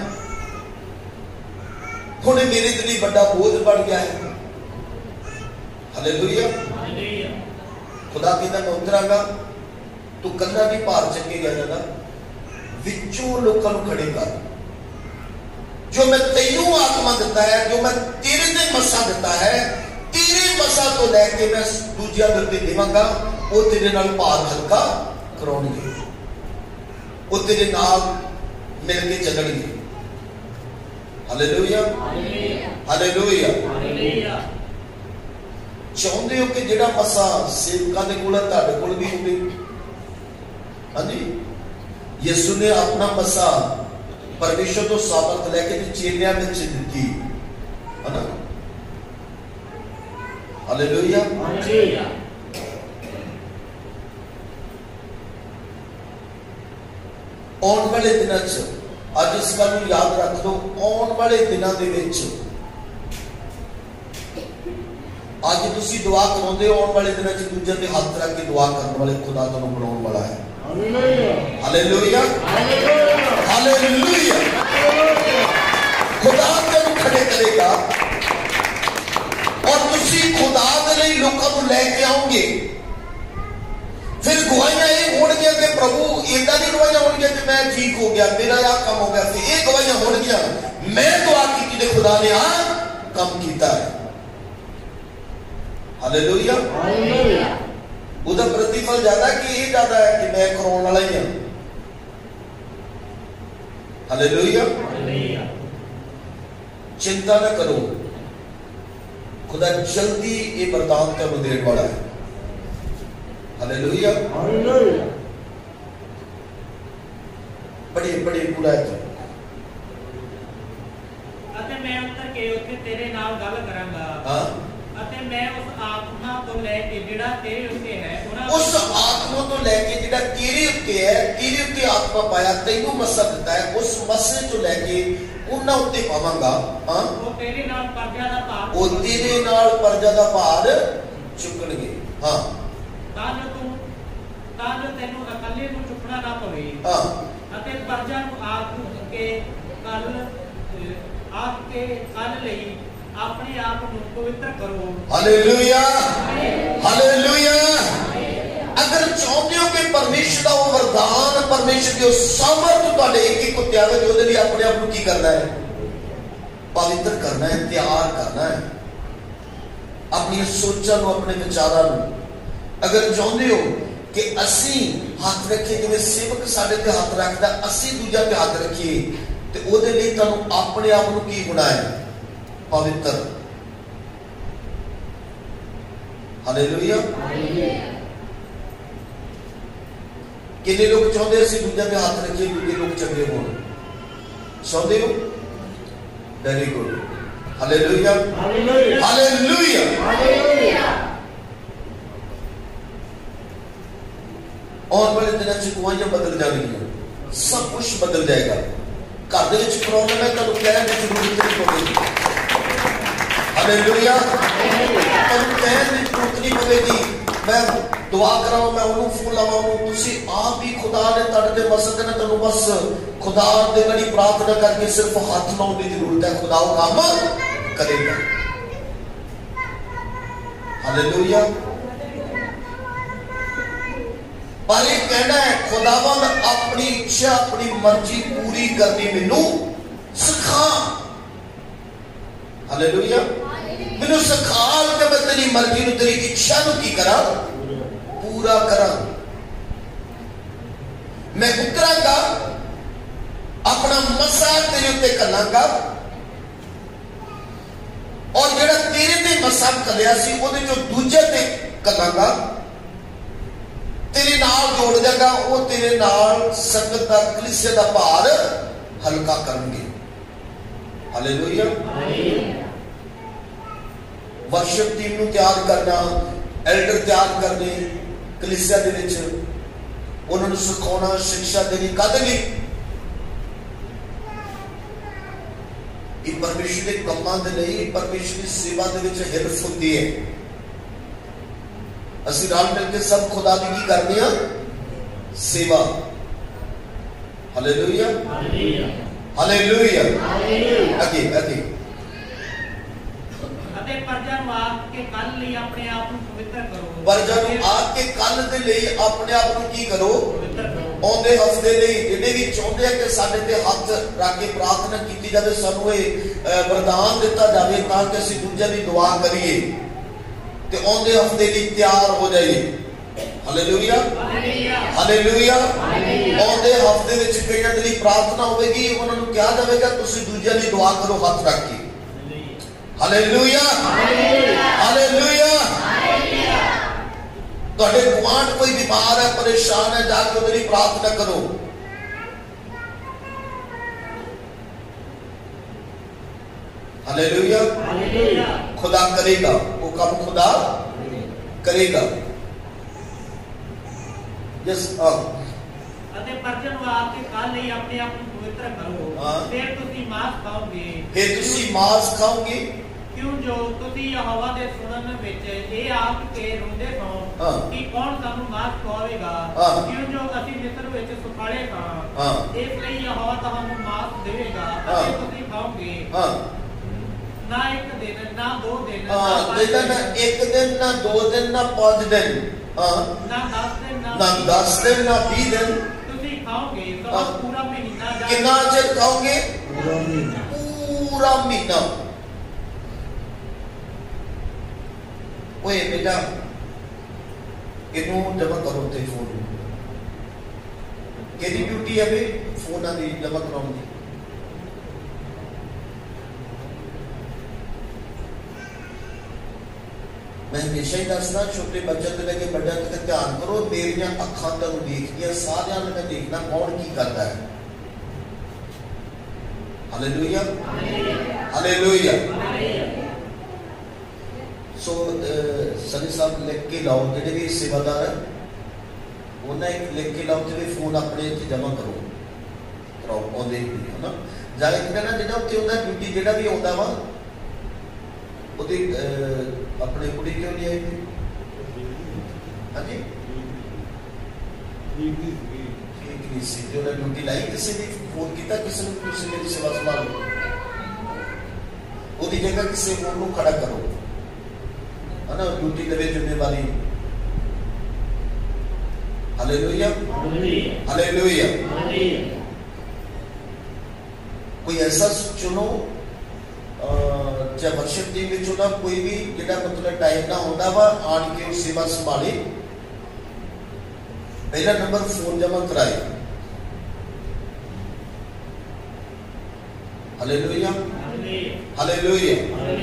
Speaker 8: हुण मेरे लिए बड़ा बोझ बढ़ गया है। हालेलुया। खुदा कहता मैं उतरांगा, तू कल्ला नहीं भार चकेगा जाना, विचों लोगों को खड़े कर। जो मैं तेनू आत्मा दिता है, जो मैं तेरे ते मसा दिता है, तेरे मसा तो लैके मैं दूजिया दे देवांगा, वो तेरे नाल भार हल्का कराउणगे, वो तेरे नाल मिल के चलणगे। Hallelujah hallelujah. चाहते हो कि जिहड़ा मसा सेवकां दे कोल तुहाडे कोल भी होवे? हाँ जी, यीशु ने अपना मसा परमेश्वर तो सामर्थ लेके चेलियां में दी है ना। हालेलुया। आने वाले दिनों अज इस गल को याद रख दो, आने वाले दिनों के अज तुसी दुआ कराते हो, आने वाले दिनों दूजे के हाथ रख के दुआ करने वाले खुदा तुहानू बनाने वाला है। हालेलुया हालेलुया। खुदा तेनू खड़े करेगा और तुसी खुदा दे लई लोकां नू लेके आओगे। फिर गवाहियां ये होणगियां कि प्रभु इदां दी गवाहियां होणगियां कि मैं ठीक हो गया, मेरा आ काम हो गया, फिर ये गवाहियां होणगियां मैं दुआ की ते खुदा ने आ काम कीता है। हालेलुया हालेलुया। उदा प्रतिफल ज्यादा कि ये ज्यादा है कि मैं कराने वाला ही हूं? हालेलुया। चिंता न करो, खुदा जल्दी ये वरदान तेनू देने वाला है। हालेलुया हालेलुया। बड़ी बड़ी पूरा है
Speaker 9: अते मैं उतर के उत्थे तेरे नाल गल करांगा। हां, अते मैं उस आत्मा तो लेके जिहड़ा तेरे उत्ते है, उस आत्मा तो लेके जिहड़ा तेरे उत्ते है, तेरे उत्ते आत्मा पाया, तैनू मसा दिता है, उस मसे तो लेके उन्हां उत्ते पावांगा। हां, वो तेरे नाल प्रजा दा भार, वो तेरे नाल प्रजा दा भार चुकणगे। हां, तां जो तैनू अकेले नू चुकना ना पवे। हां, अते प्रजा नू आप के कल लई अपने आप को पवित्र करो। Hallelujah hallelujah. अगर चाहते हो कि परमेश्वर का वो वरदान, परमेश्वर की सामर्थ तुहाडे एक उत्ते आवे, जो दे लिए अपने आप को की करना है? पवित्र करना है, तैयार करना है अपनी सोचां नूं, अपने विचारां नूं। अगर चाहते हो कि असी हाथ रखिए जिवें सेवक साडे ते हाथ रखदा, असी दूजा ते हाथ रखिए, ते ओदे लिए तुहानूं अपने आप को की होना है? पवित्र। हालेलुया। कितने लोग चाहते हैं दूजे पे हाथ रखिए, दूजे लोग चंगे हो? चाहते हो? Very good. Hallelujah hallelujah hallelujah. और बड़े दिनों से गवाहियां बदल जाएंगी, सब कुछ बदल जाएगा। घर दे विच प्रॉब्लम है, तुहानूं कहण दी जरूरत नहीं पवेगी। हालेलुया। तुहानूं कहण दी जरूरत नहीं पवेगी, मैं दुआ कराऊं, मैं उन्होंने फोन लावां, तुसी आप ही खुदा ने तुहाडे ते मसद ने, तुहानूं बस खुदा दे गड़ी प्रार्थना करके सिर्फ हाथ लाउण दी जरूरत है, खुदा वो काम करेगा। हालेलुया। पर ये कहना है खुदावंद अपनी इच्छा, अपनी मर्जी पूरी करनी मैनू सिखा। हालेलुया। मैनू सिखा कि मैं तेरी मर्जी नूं, तेरी इच्छा नूं की करा, पूरा करा। मैं उतरांगा, अपना मसा तेरे उत्ते कलांगा, और जेड़ा तेरे ते मसा कलिया सी ओदे चों दूजे ते
Speaker 8: करांगा, तेरे नाल जोड़ जागा, वो तेरे नाल संगत दा कलीसिया दा भार हल्का करनगे। हालेलुया। वर्शिप टीम नूं तैयार करना, एल्डर तैयार करने कलीसिया दे विच, उन्हां नूं सिखाउणा, शिक्षा देनी, काहदे लई? परमेश्वर के कामां दे लई, परमेश्वर की सेवा दे विच हिरस हुंदी है। असीं रल मिल के सब खुदा दी की करदे हां? सेवा। Hallelujah, hallelujah. अगे अगे
Speaker 10: प्रजा नूं आके कल लई अपने आप नूं पवित्र करो।
Speaker 8: प्रजा नूं आके कल दे लई अपने आप नूं की करो? आउंदे हफ्ते लई जिहड़े भी चाहुंदे आ कि साडे ते हथ रख के प्रार्थना कीती जावे, सानूं इह वरदान दिता जावे तां कि असीं दूजिआं दी दुआ करिए ते आउंदे हफ्ते लई तैयार हो जाइए। Hallelujah, hallelujah. आउंदे हफ्ते विच कईयां दे लई प्रार्थना होवेगी, उन्हां नूं कहा जावेगा तुसीं दूजिआं दी दुआ करो हथ रख के। Hallelujah, hallelujah. तुहाडे गुआंढ कोई बीमार है, परेशान है, जाके उहदे लई प्रार्थना करो। हालेलुया। खुदा करेगा, वो काम खुदा करेगा। यस।
Speaker 10: प्रजा नूं आके कल लई अपने आप नूं पवित्र करो, फिर तुसीं मांस खाओगे।
Speaker 8: फिर तुसीं मांस खाओगे।
Speaker 10: क्यों जो तुसीं यहोवा दे सुनन विच ये आप के रोंदे सो कि कौन सानू मांस खवावेगा, क्यों जो असीं मिस्र विच सुखाले सां, इसलिए यहोवा तुहानू मांस देवेगा अते तुसीं खाओगे। ना एक दिन ना 2 दिन,
Speaker 8: ना एक दिन ना 2 दिन ना 5 दिन,
Speaker 10: ना 10 दिन ना
Speaker 8: 10 दिन ना 20 दिन
Speaker 10: तुसीं खाओगे। तो पूरा महीना
Speaker 8: कितना चिर खाओगे? पूरा महीना। ओए बेटा इनू जमा करो ते फोन केदी ड्यूटी है बे फोन दी जमा कराउण दी। मैं हमेशा ही दसदा छोटे बच्चों के लगे बड़ा तक ध्यान करो, मेरिया अखां तुहानू देखदियां, सारियां ने मैं देखना कौन की करता है। Hallelujah, hallelujah. सो सनी साहब लिख के लाओ, जिहड़े भी सेवादार है उन्हें एक लिख के लाओ ते फोन अपने इत्थे जमा करो कराओ आउंदे है ना। जाले कहना जिहड़ा उत्थे उहदा ड्यूटी जिहड़ा भी आउंदा वा ਉਹਦੀ ਆਪਣੇ ਕੁੜੀ ਕਿਉਂ ਨਹੀਂ ਆਈ? ਹਾਂਜੀ ਠੀਕ ਨਹੀਂ ਸੀ ਤੇ ਉਹਦਾ ਡਿਊਟੀ ਲਾਈ, ਕਿਸੇ ਨੇ ਫੋਨ ਕੀਤਾ ਕਿਸੇ ਨੂੰ ਤੁਸੀਂ ਮੇਰੀ ਸੇਵਾ ਸੰਭਾਲੋ, ਉਹਦੀ ਜਗ੍ਹਾ ਕਿਸੇ ਹੋਰ ਨੂੰ ਖੜਾ ਕਰੋ ਹਨਾ, ਡਿਊਟੀ ਦੇਵੇ ਜ਼ਿੰਮੇਵਾਰੀ। Hallelujah, hallelujah. कोई ऐसा चुनो चाहे वर्शिप टीम में चुना कोई भी जिहड़ा मतलब टाइम ना होता वा आन के उस सेवा संभाले। पहला नंबर फोन जमा कराए। Hallelujah, hallelujah.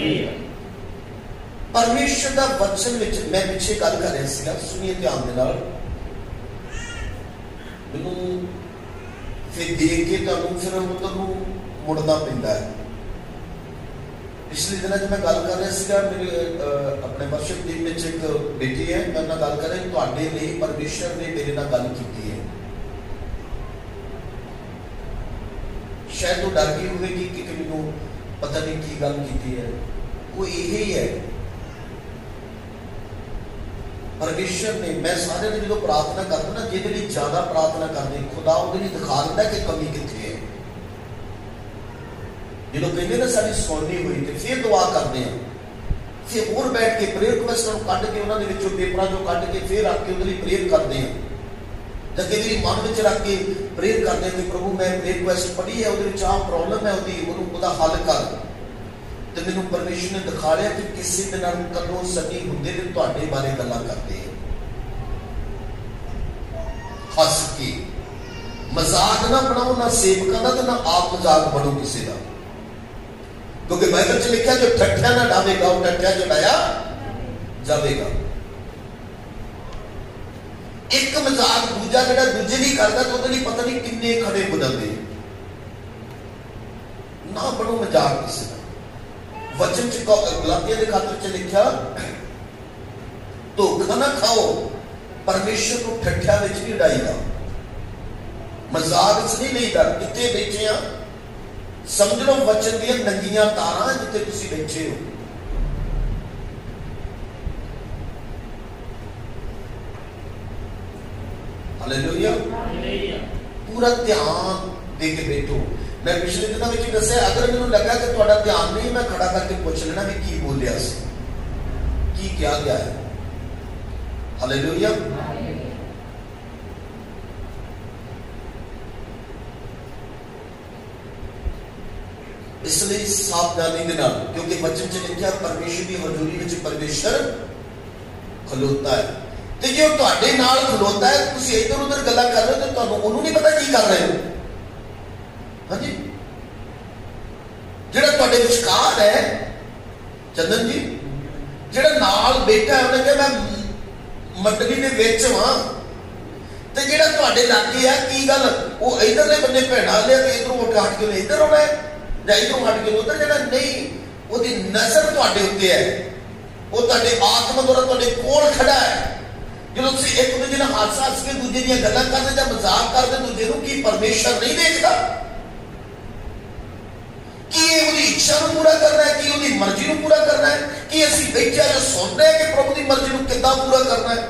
Speaker 8: परमेश्वर दा वचन विच मैं पिछे गल कर रहा सीगा, सुनिए ध्यान दे नाल। मैनूं फिर देख के तुहानूं फिर मतलब मुड़ना पैंदा है। पिछले दिनों जब मैं गल कर रहा सीगा, मेरे अपने वर्शिप टीम में एक बेटी है, मैं उन्हें गल कर रहा तुहाडे लई परमेश्वर ने मेरे नाल गल कीती है। शायद वो डर गई होगी कि मैनूं पता नहीं की गल कीती है। वो यही है परमेश्वर ने, मैं सारे ने जो प्रार्थना करता ना, जिहदे लई ज्यादा प्रार्थना करते खुदा उहदे लई दिखा दिंदा कि कमी कित्थे है। जो कहते ना सारी सुननी हुई तो फिर दुआ करते हैं, फिर और बैठ के प्रेयर रिक्वेस्ट कट के उन्होंने पेपर जो कट के फिर रख के उन्हें प्रेयर करते हैं। तो कई बार मन में रख के प्रेयर करते हैं कि प्रभु मैं प्रेयर रिक्वेस्ट पढ़ी है, वो आ प्रॉब्लम है, उसका हल कर। तो मैंने परमेश्वर ने दिखा लिया कि किसी के नाल कदों सनी होंदे ने तुहाडे बारे गल्लां करते हैं, हस के। मजाक ना बनाओ, ना सेवकां दा ना आप मजाक बनो किसी का, क्योंकि बाइबल च लिखा जो ठट्ठा ना डावेगा वो ठट्ठा जड़ाया जाएगा। एक मजाक दूजा जो दूजे की करता तो वो पता नहीं किन्ने खड़े हो जाते। ना बनो मजाक किसी का। वचन च गलातियां के खातर च लिखा धोखा ना खाओ, परमेश्वर को ठट्ठिया विच नहीं उड़ाईदा, मजाक च नहीं लईदा। जिथे बैठे आ समझ लो वचन दी नंगियां तारां जिथे तुसीं बैठे हो। हालेलुया। पूरा ध्यान दे के बैठो। मैं पिछले दिनों में दस्या, अगर मैनूं लगा कि तुहाडा ध्यान नहीं, मैं खड़ा करके पूछ लेना भी की बोलिया सी, की क्या गया है। हालेलुया। इसलिए सावधानी के नाल, क्योंकि वचन च लिखा परमेश्वर की हजूरी में परमेश्वर खलोता है। तो जो तुहाडे नाल खलोता है, तुसीं इधर उधर गल्लां कर रहे हो तो तुहानूं उहनूं नहीं पता की कर रहे हो। हाँ जी, जिहड़ा तुहाडे विचकार है चंदन जी, जिहड़ा नाल बैठा है, उन्हें कहा मैं मंडली दे विच हां, ते जिहड़ा तुहाडे लागे है की गल वो इधरले बन्ने भैणां ले ते इधरों उठ हट के इधर आउणा है या इधरों हट के उधर जाना, नहीं, उसकी नजर तुहाडे उत्ते है, वो तुहाडे आत्मा द्वारा तुहाडे कोल खड़ा है। जो तुसीं एक दूजे नाल हस हस के दूजे दी गल्लां करदे जां मजाक करदे दूजे नूं, की परमेश्वर नहीं देखदा कि उसकी इच्छा को पूरा करना है, कि उसकी मर्जी को पूरा करना है, कि असीं बैठे जो सुन रहे हैं कि प्रभु की मर्जी को कितना पूरा करना है।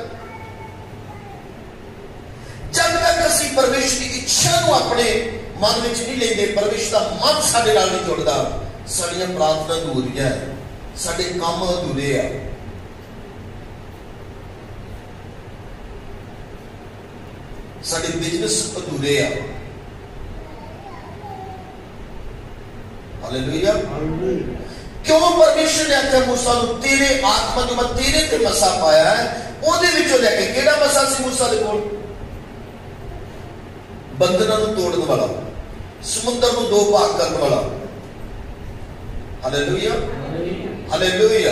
Speaker 8: जब तक असीं परमेश्वर की इच्छा को अपने मन में नहीं लेंगे, परमेश्वर का मन साडे नाल नहीं जुड़दा, साडियां प्रार्थना अधूरियां, साडे काम अधूरे आ। साडे बिजनेस अधूरे आ। हालेलुया। क्यों परमेश्वर ने आख्या मूसा नूं तेरे आत्मा जो मैं तेरे ते मसा पाया है, ओदे विचों लैके केड़ा मसा सी मूसा दे कोल? बंधनां नूं तोड़न वाला, समुद्र नूं दो भाग करने वाला। Hallelujah, hallelujah.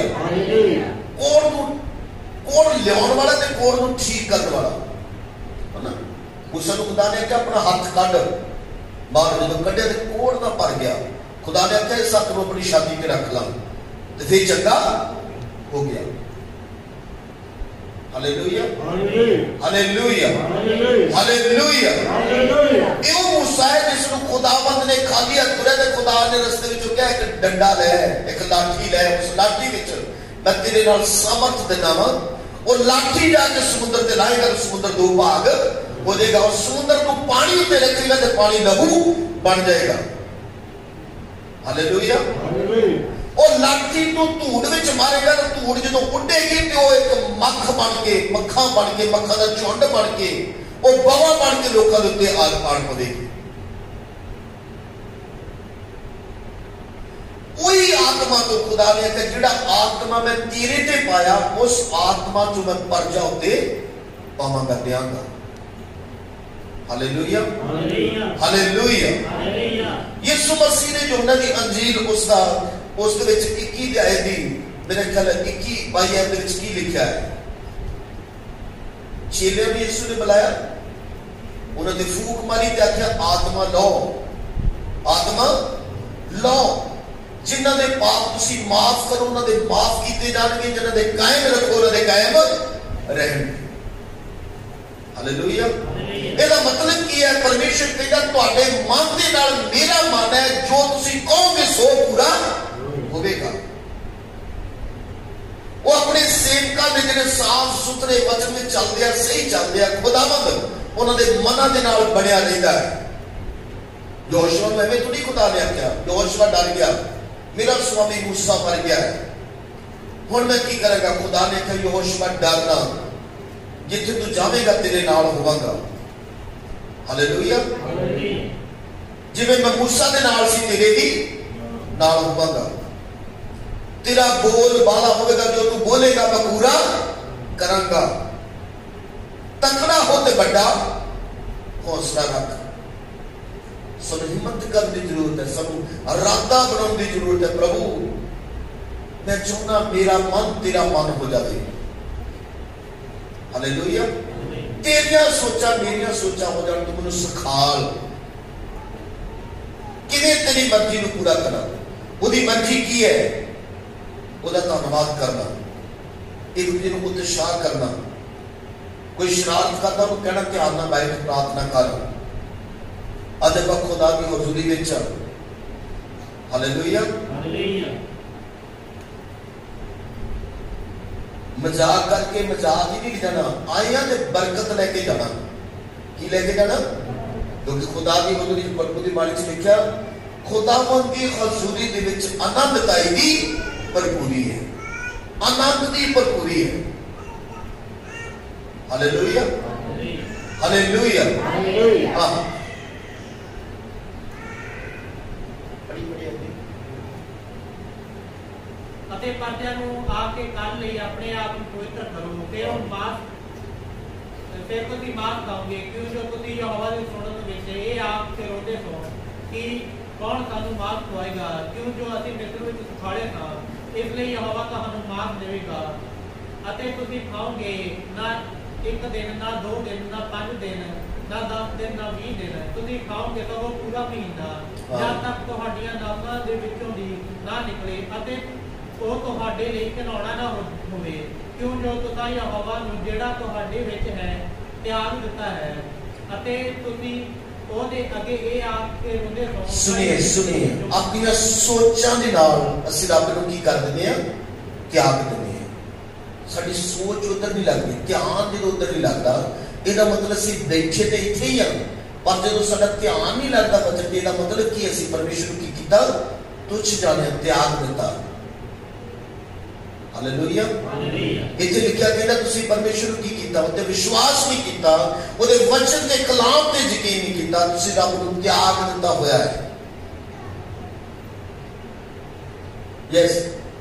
Speaker 8: कोड़ लियाउण वाला ते कोड़ नूं ठीक करने वाला, है ना। मूसा नूं खुदा ने आख्या अपना हाथ कढ, बाहर जदों कढिया ते कोड़ ना भर गया। खुदा ने आख्या इस हथ नूं अपनी छाती ते रख ला, ते फिर चंगा हो गया। Hallelujah, hallelujah, hallelujah. ये मूसा है जिसनूं खुदावंद ने खाली हथ तुरे ते खुदा ने रस्ते विचों कहा एक डंडा ले, एक लाठी ले, उस लाठी विच मैं तेरे नाल सामर्थ देना वा, वो लाठी जाके समुद्र ते लाएगा तो समुद्र दो भाग हो जाएगा, और समुद्र को पानी उत्ते रखेगा तो पानी लहू बन जाएगा। हालेलुया। और लाठी तो धूड़ विच मारेगा तो धूड़ जो उडेगी तो एक मख बन के, मक्खा बन के, मक्खा का झुंड बन के, और बवा बन के लोगों के उत्ते आन पवेगी। वही आत्मा तो खुदा ने कहा जिहड़ा आत्मा मैं तेरे ते पाया, उस आत्मा चो मैं परजा उत्ते पावांगा, देंगा। Hallelujah, hallelujah. यीशु मसीह ने जो उन्होंने अंजील उसका उसके विच 21 अध्याय दी मेरे ख्याल 21-22 अध्याय दे विच की लिखा है, चेलियां भी यीशु ने बुलाया, उन्होंने फूक मारी ते आख्या आत्मा लो, आत्मा लो, जिन्हां दे पाप तुसीं माफ करो उन्हां दे माफ कीते जाणगे, जिन्हां दे कायम रखो उन्हां दे कायम रहणगे। हालेलुया। ਇਹਦਾ मतलब की है, परमेश्वर कहता तुहाडे मन दे नाल मेरा मन है, जो तुसीं कहोगे सो पूरा होवेगा। वो अपने सेवकां दे जिहड़े साफ सुथरे वचन में चलदे आ, सही चलदे आ, खुदावंद उन्हां दे मनां दे नाल बणिया रहिंदा है। योशुआ नूं एवें थोड़ी खुदा ने आख्या, योशुआ डर गया, मेरा स्वामी मूसा मर गया है, हुण मैं की करांगा? खुदा ने कहा योशुआ डरना, जिथे तू जावेगा तेरे नाल होवांगा। हालेलुया। जिवें मैं मूसा दे नाल सी तेरे भी नाल होवांगा, तेरा बोल बाला होगा, जो तू बोलेगा मैं पूरा करांगा। तकड़ा हो ते बड़ा हौसला रख। सानू हिम्मत करने की जरूरत है, सानू इरादा बनाने की जरूरत है। प्रभु मैं चाहना मेरा मन तेरा मन हो जाए। हालेलुया। तेरिया सोचा मेरिया सोचा हो जान, तू मैनू सिखाल किवें तेरी मर्जी नू पूरा करना। उहदी मर्जी की है? उहदा धन्नवाद करना, एक दूजे नू उत्साह करना। कोई शरारत करता उन्हें कहना ध्यान नाल बैठ के प्रार्थना कर, अदब खुदा की हजूरी विच। हालेलुया। मजाक करके मजाक ही नहीं जाना, आया तो बरकत लेके जाना। की लेके जाना? क्योंकि खुदा की हजूरी प्रभु की बाणी च लिखा, खुदावंद की हजूरी दे विच आनंदताई दी भरपूरी है, आनंद की भरपूरी है। Hallelujah, hallelujah. हाँ,
Speaker 10: ਅਤੇ ਪਰਦਿਆਂ ਨੂੰ ਆਪ ਕੇ ਕਰ ਲਈ ਆਪਣੇ ਆਪ ਨੂੰ ਪਵਿੱਤਰ ਕਰੋ, ਫਿਰ ਉਹ ਮਾਸ ਫਿਰ ਤੁਸੀਂ ਮਾਸ ਖਾਓਗੇ, ਕਿਉਂ ਜੋ ਤੁਸੀਂ ਯਹੋਵਾ ਦੀ ਸੁਣਨ ਵਿੱਚ ਇਹ ਆਪ ਤੇ ਰੋਂਦੇ ਸੋ ਕਿ ਕੌਣ ਸਾਨੂੰ ਮਾਸ ਖਵਾਏਗਾ, ਕਿਉਂ ਜੋ ਅਸੀਂ ਮਿਸਰ ਵਿੱਚ ਸੁਖਾਲੇ ਸਾਂ। ਇਸ ਲਈ ਯਹੋਵਾ ਤੁਹਾਨੂੰ ਮਾਸ ਦੇਵੇਗਾ ਅਤੇ ਤੁਸੀਂ ਖਾਓਗੇ, ਨਾ 1 ਦਿਨ, ਨਾ 2 ਦਿਨ, ਨਾ 5 ਦਿਨ, ਨਾ 10 ਦਿਨ, ਨਾ 20 ਦਿਨ। ਤੁਸੀਂ ਖਾਓਗੇ ਤਾਂ ਉਹ ਪੂਰਾ ਮਹੀਨਾ, ਜਦ ਤੱਕ ਤੁਹਾਡੀਆਂ ਨਾਸਾਂ ਦੇ ਵਿੱਚੋਂ ਦੀ ਨਾ ਨਿਕਲੇ ਅਤੇ ਉਹ ਤੁਹਾਡੇ ਲਈ ਘਿਨਾਉਣਾ ਨਾ ਹੋਵੇ, ਕਿਉਂ ਜੋ ਤੁਸੀਂ ਯਹੋਵਾ ਨੂੰ ਜਿਹੜਾ ਤੁਹਾਡੇ ਵਿੱਚ ਹੈ ਤਿਆਗ ਦਿੱਤਾ ਹੈ ਅਤੇ ਤੁਸੀਂ ਉਹਦੇ ਅੱਗੇ ਇਹ ਆਖ ਕੇ ਰੋਂਦੇ ਹੋ।
Speaker 8: ਸੁਣੀਏ ਸੁਣੀਏ, ਆਪਣੀਆਂ ਸੋਚਾਂ ਦੇ ਨਾਲ ਅਸੀਂ ਰੱਬ ਨੂੰ ਕੀ ਕਰ ਦਿੰਦੇ ਆ? ਤਿਆਗ ਦਿੰਦੇ ਆ। ਸਾਡੀ ਸੋਚ ਉਧਰ ਨਹੀਂ ਲੱਗਦੀ, ਧਿਆਨ ਜਦੋਂ ਉਧਰ ਨਹੀਂ ਲੱਗਦਾ, ਇਹਦਾ ਮਤਲਬ ਅਸੀਂ ਬੈਠੇ ਤੇ ਇੱਥੇ ਹੀ ਆ, ਪਰ ਜਦੋਂ ਸਾਡਾ ਧਿਆਨ ਨਹੀਂ ਲੱਗਦਾ ਬਚਨ ਤੇ, ਇਹਦਾ ਮਤਲਬ ਕੀ? ਅਸੀਂ ਪਰਮੇਸ਼ਰ ਨੂੰ ਕੀ ਕੀਤਾ? ਤੁੱਛ ਜਾਣਿਆ, ਤਿਆਗ ਦਿੱਤਾ। हालेलुया। इत्थे लिखा कहना तुसी परमेश्वर की कीता, उत्ते विश्वास नहीं कीता, उहदे वचन ते कलाम ते यकीन नहीं कीता, तुसी रब नूं त्याग दिता होया है। यस,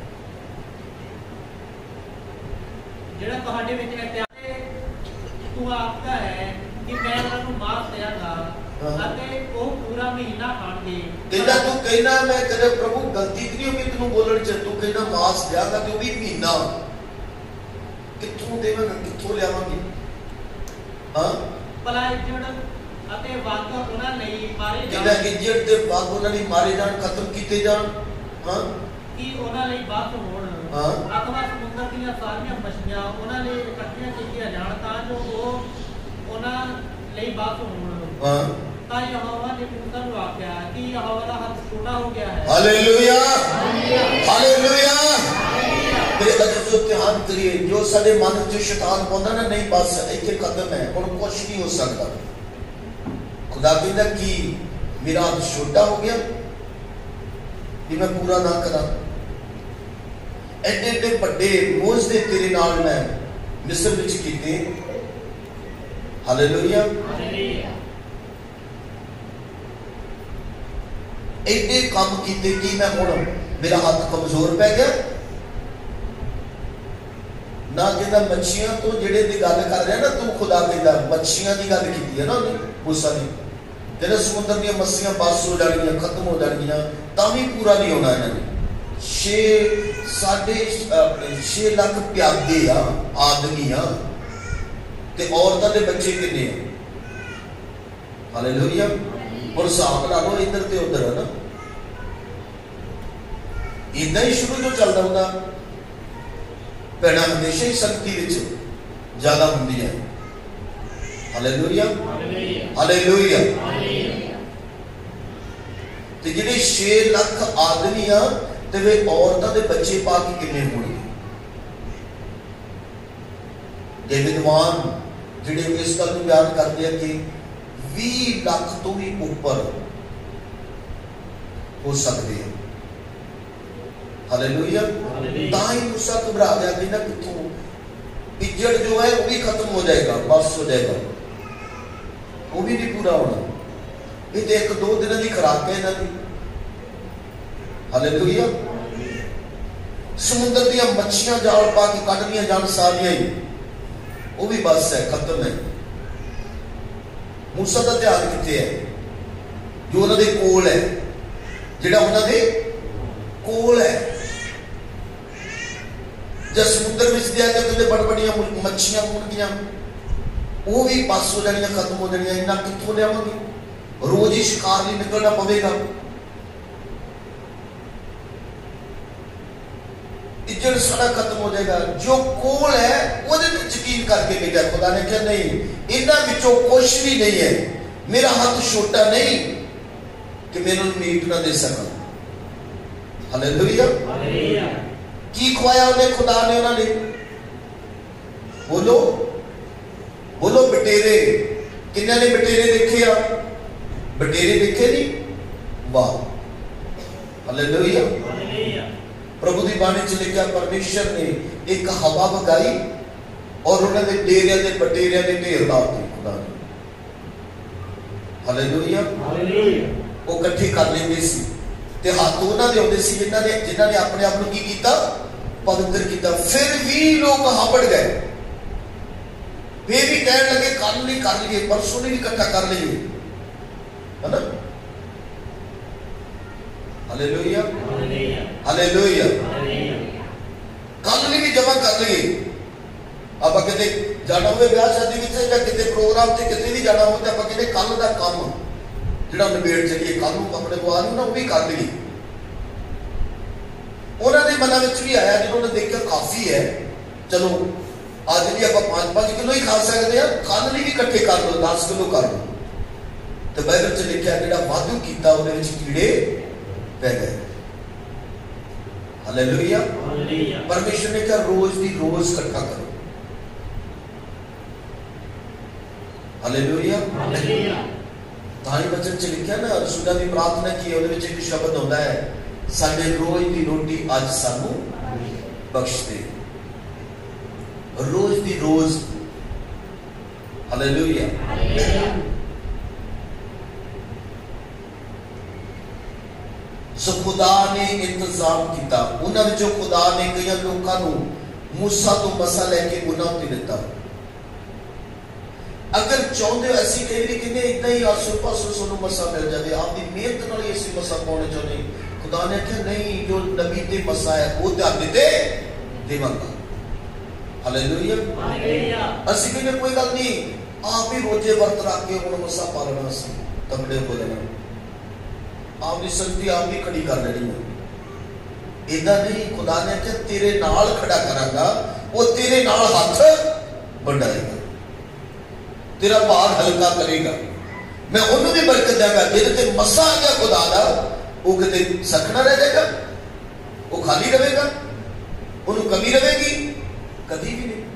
Speaker 10: जेड़ा तुहाडे विच है त्याग, तू आखदा है कि मैं उन्हां नूं माफ देंगा ਅਤੇ ਉਹ ਪੂਰਾ ਮਹੀਨਾ ਖਾਣਗੇ।
Speaker 8: ਕਹਿੰਦਾ ਤੂੰ ਕਹਿਣਾ ਮੈਂ ਕਦੇ ਪ੍ਰਭੂ ਗਲਤੀ ਨਹੀਂ ਹੋਈ ਤੈਨੂੰ ਬੋਲਣ ਚ, ਤੂੰ ਕਹਿਣਾ ਮਾਸ ਦਿਆਂਗਾ ਤੇ ਉਹ ਵੀ ਮਹੀਨਾ ਕਿੱਥੋਂ ਦੇਵਾਂਗਾ, ਕਿੱਥੋਂ ਲਿਆਵਾਂਗੇ? ਹਾਂ,
Speaker 10: ਭਲਾ ਇੱਜੜ ਅਤੇ ਵੰਗ ਉਹਨਾਂ ਲਈ ਮਾਰੇ ਜਾਣ,
Speaker 8: ਕਹਿੰਦਾ ਇੱਜੜ ਤੇ ਵੰਗ ਉਹਨਾਂ ਲਈ ਮਾਰੇ ਜਾਣ, ਖਤਮ ਕੀਤੇ ਜਾਣ। ਹਾਂ,
Speaker 10: ਕਿ ਉਹਨਾਂ ਲਈ ਬਸ ਹੋਣ।
Speaker 8: ਹਾਂ,
Speaker 10: ਅਥਵਾ ਸਮੁੰਦਰ ਦੀਆਂ ਸਾਰੀਆਂ ਮਛਲੀਆਂ ਉਹਨਾਂ ਲਈ ਇਕੱਠੀਆਂ ਕੀਤੀਆਂ ਜਾਣ ਤਾਂ ਜੋ ਉਹ ਉਹਨਾਂ ਲਈ ਬਸ ਹੋਣ।
Speaker 8: ਹਾਂ,
Speaker 10: ਤਾਂ ਯਹੋਵਾ ਨੇ ਮੂਸਾ ਨੂੰ ਆਖਿਆ ਕਿ ਯਹੋਵਾ ਦਾ ਹੱਥ ਛੋਟਾ ਹੋ ਗਿਆ ਹੈ।
Speaker 8: Hallelujah, hallelujah. ਤੇ ਅਗਰ ਜੋ ਧਿਆਨ ਕਰੀਏ, ਜੋ ਸਾਡੇ ਮਨ ਚ ਸ਼ੈਤਾਨ ਪਾਉਂਦਾ ਨਾ, ਨਹੀਂ ਬਸ ਇੱਥੇ ਖਤਮ ਹੈ, ਹੁਣ ਕੁਝ ਨਹੀਂ ਹੋ ਸਕਦਾ। ਖੁਦਾ ਕਹਿੰਦਾ ਕਿ ਮੇਰਾ ਹੱਥ ਛੋਟਾ ਹੋ ਗਿਆ ਕਿ ਮੈਂ ਪੂਰਾ ਨਾ ਕਰਾਂ। ਐਡੇ ਐਡੇ ਵੱਡੇ ਮੋਜ਼ਦੇ ਤੇਰੇ ਨਾਲ ਮੈਂ ਮਿਸਰ ਵਿੱਚ ਕੀਤੇ। Hallelujah, hallelujah. एडे काम किए कि मैं हुण मेरा हाथ कमजोर पै गया ना। कहता मच्छियां तो जेड़े दी गल कर रहा ना तू, खुदा कहता मच्छियां की गल की है ना मूसा ने, कहता समुद्र दी मछलियां बस हो जाएगियां, खत्म हो जाएगियां, तां भी पूरा नहीं होना इन्होंने। 6 लाख प्यादे आ आदमी आ ते औरतां दे बच्चे किन्ने आ। हालेलुया। और हिसाब ला लो इधर ते उधर है ना, इदा ही शुरू जो चलता होंगे। भैन हमेशा ही शक्ति ज्यादा होंगी है। Hallelujah, hallelujah. ते जिहड़े 6 लाख आदमी आ ते वे औरतां दे बच्चे पा के किन्ने होणगे? जे विद्वान जिहड़े इस गल नूं बयान करदे आ कि 20 लाख तो भी ऊपर हो सकते हैं। हालेलुया। ताई मूसा घबरा गया कि ना कितों इज्जत जो है वो भी खत्म हो जाएगा, बस हो जाएगा, वो भी नहीं पूरा होना। ये तो 1-2 दिन की खुराक है इन्हां दी। हालेलुया। समुद्र दी मच्छियां जाल पा के कट दियां जान सारियां ही, वो भी बस है, खत्म है। मूसा का ध्यान कितने है? जो उन्होंने कोल है, जिहड़ा उन्होंने कोल है। जब समुद्र में दिया तो बड़ बड़िया मच्छियां मुर्गियां वो भी पास हो जानियां, खत्म हो जानियां। इन्ना कित्थों लियावांगे? रोज ही शिकार नहीं निकलना पवेगा। इज्जत सारा खत्म हो जाएगा। जो कोल है ਉਹਦੇ ਤੇ यकीन करके भेजा। खुदा ने कहा नहीं, इन्हां विचों कुछ भी नहीं है, मेरा हाथ छोटा नहीं कि मैं उन्हें मीट ना दे सका। हालेलुया। की खुआया उन्हें खुदा ने? उन्होंने बोलो बोलो बटेरे। किन्ने ने बटेरे देखे आ? बटेरे देखे नहीं? वाह, हालेलुया। प्रभु की बाणी च लिखा परमेश्वर ने एक हवा वगाई और उन्होंने डेरिया के बटेरिया के ढेर लाते। खुदा ने, हालेलुया, वो इकट्ठे कर लेंगे सी ते हाथ उन्होंने आते सी जिन्होंने अपने आप को की किया? पवित्र किया। फिर भी लोग हापड़ गए, फिर भी कहने लगे कल नहीं कर लिए, परसों नहीं इकट्ठा कर लिए, है ना? Hallelujah, hallelujah. कल नहीं भी जमा कर लिए। आप कितने जाना हो ब्याह शादी में या कितने प्रोग्राम से कितने भी जाना हो तो आप कहते कल का काम जो निबेड़ चलिए, कल अपने को आलू ना वो भी कर लिए। उन्होंने मन में भी आया, जिन्होंने देखा काफी है, चलो आज भी आप 5-5 किलो ही खा सकते हैं, कल भी इकट्ठे कर लो, 10 किलो कर लो। तो बाइबल च लिखा जो वाधू किया उन्हें कीड़े पै गए। हालेलुया। परमेश्वर ने कहा रोज भी रोज इकट्ठा करो। हालेलुया। ताई वचन च लिखा ना, रसूलां दी प्रार्थना की है, उहदे विच एक शब्द होता है, साडे रोज दी रोटी अज सानू बख्श दे। रोज दी रोज। हालेलुया। सो खुदा ने इंतजाम किया। उन्हां विचों खुदा ने कई लोगों को मूसा तो मसा लैके उन्हां ते दिता। अगर चाहते हो ऐसी कई भी किन्ने इतना ही आसो पासों सोनू मसा मिल जाए, आपकी मेहनत नाल ऐसी मसा पाने चाहते, खुदा ने कहा नहीं, जो नबी ते मसा है वो ध्यान दे देवांगा। हालेलुया। असि कहने कोई गल नहीं, आप ही रोजे वर्त रख के हुण मसा पालना, सी तगड़े हो जाना, आपकी संगति आप ही खड़ी कर लेनी है। इदा नहीं, खुदा ने कहा तेरे नाल खड़ा करांगा, वो तेरे नाल हाथ बढ़ाएगा, तेरा भार हल्का करेगा, मैं उन्होंने भी बरकत देगा। जिहदे ते मसा आ गया खुदा दा, वो किते सकना रह जाएगा, वो खाली रहेगा, उन्होंने कमी रहेगी कभी भी नहीं।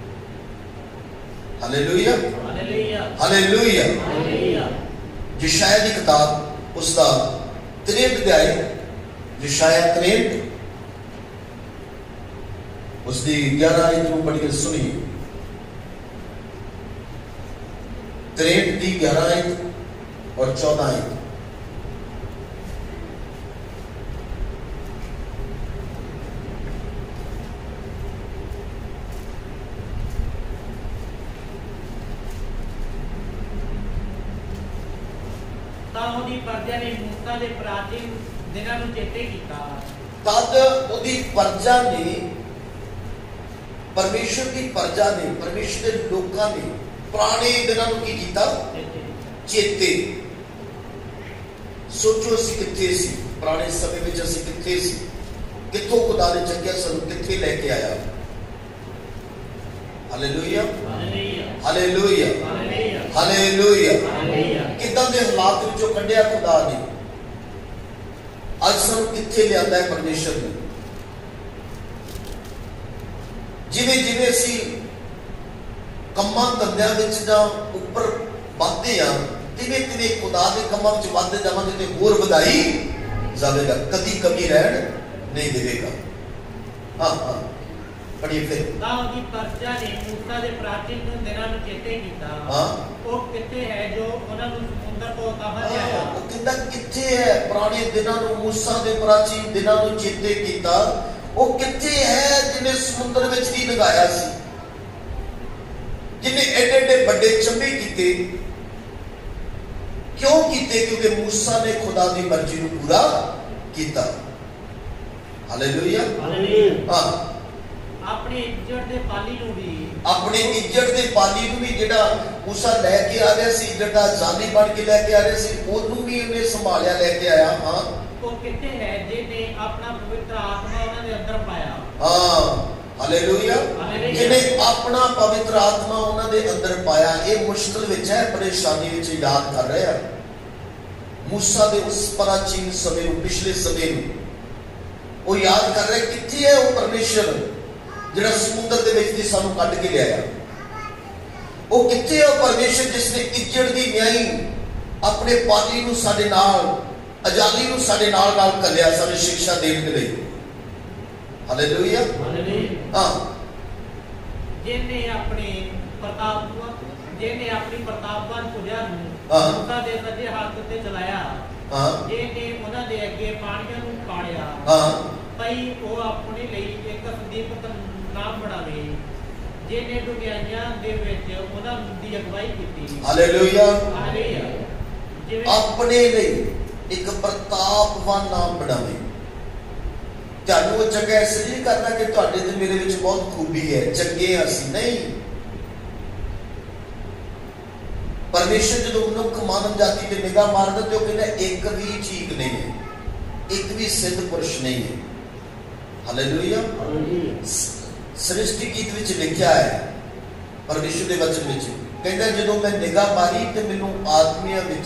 Speaker 8: Hallelujah, hallelujah. यशायाह की किताब उसका 63 अध्याय, यशायाह 63 उसकी 11 आयत पढ़ के सुनिए। 63 की 11 आयत और 14 आयत।
Speaker 10: प्रजा ने मूसा के प्राचीन दिनों को चेते किया।
Speaker 8: तद उदी प्रजा ने, परमेश्वर की प्रजा ने, परमेश्वर के लोगों ने पुराने दिनों को की किया? चेते। सोचो असी कित्थे सी, पुराने समय में असी कित्थे सी, कित्थों खुदा ने चंगिया सानू कित्थे लेके आया। Hallelujah, hallelujah, hallelujah. किदां दे हालात विचों कढिया खुदा ने, अज सानू कित्थे लिआंदा है परमेश्वर ने। जिवें जिवें असी कम्मां धंधियां विच जां उपर वधदे आ, तिवें तिवें खुदा दे कम्मां विच वधदे जावांगे ते होर वधाई जावेगा, कदी कमी रहण नहीं देवेगा। हाँ हाँ पढ़िए फिर।
Speaker 10: दाऊद की प्रजा ने मूसा के प्राचीन दिनों को चेते किया।
Speaker 8: हाँ,
Speaker 10: वो कित्थे है जो उन्हां नूं समुंदर तो कहा जाया।
Speaker 8: वो किंदा कित्थे है पुराने दिनों को, मूसा के प्राचीन दिनों को चेते किया। वो कित्थे है जिन्हें समुंदर विच भी लगाया सी, जिन्हें एडे एडे बड़े चंबे किते। क्यों किते? क्योंकि मूसा ने खुदा की मर्जी को पूरा किया। हालेलुया। हाँ,
Speaker 10: अपनी इज्जत दे पाली नूं भी जिहड़ा मूसा लेके आ रहा सी, जिहड़ा जाली बन के लेके आ रहा सी, ओनू भी उन्हें संभालिया लेके आया। हां, वो किथे है जिन्हें अपना पवित्र आत्मा उन्हां दे अंदर पाया। हां, हालेलुया। जिन्हें अपना पवित्र आत्मा उन्हां दे अंदर पाया। ये मुश्किल विच है, परेशानी विच याद कर रहे हैं मूसा दे उस प्राचीन समय नूं, पिछले समय नूं वो याद कर रहे किथे है वो परमेश्वर जिहड़ा समुद्र दे विच दी सानू कढ के लिआया। वो किथे है वो परमेश्वर जिसने इज्जत दी न्याई अपने पाली नूं साडे नाल, अजाली नूं साडे नाल नाल कलिया, सानू शिक्षा देण दे लई। हालेलुया। हां, जिन्ने अपनी प्रतापवान भुजा नूं मूसा दे सज्जे हाथ ते चलाया, जिन्ने उन्हां दे अगे पाणीआं नूं पाड़िया, भई वो अपने लई एक सदीपत नाम बनावे, जिन्ने डुंगियाइयां दे विच उन्हां दी अगवाई कीती। हालेलुया। हालेलुया। अपने लई एक प्रतापवान नाम बनावे। ਤੁਹਾਨੂੰ ਉਹ ਚੰਗਾ ਇਸ ਲਈ ਕਰਨਾ ਕਿ ਤੁਹਾਡੇ ਤੇ ਮੇਰੇ ਵਿੱਚ ਬਹੁਤ ਖੂਬੀ ਹੈ, ਚੰਗੇ ਅਸੀਂ ਨਹੀਂ। परमेश्वर जो मनुख मानव जाति पे निगाह मारदा तो कहना एक भी ठीक नहीं है, एक भी सिद्ध पुरुष नहीं है। हालेलुया। सृष्टि गीत विच लिखा है परमेश्वर के वचन विच, कहना जो मैं निगाह मारी तो मैनू आदमियों विच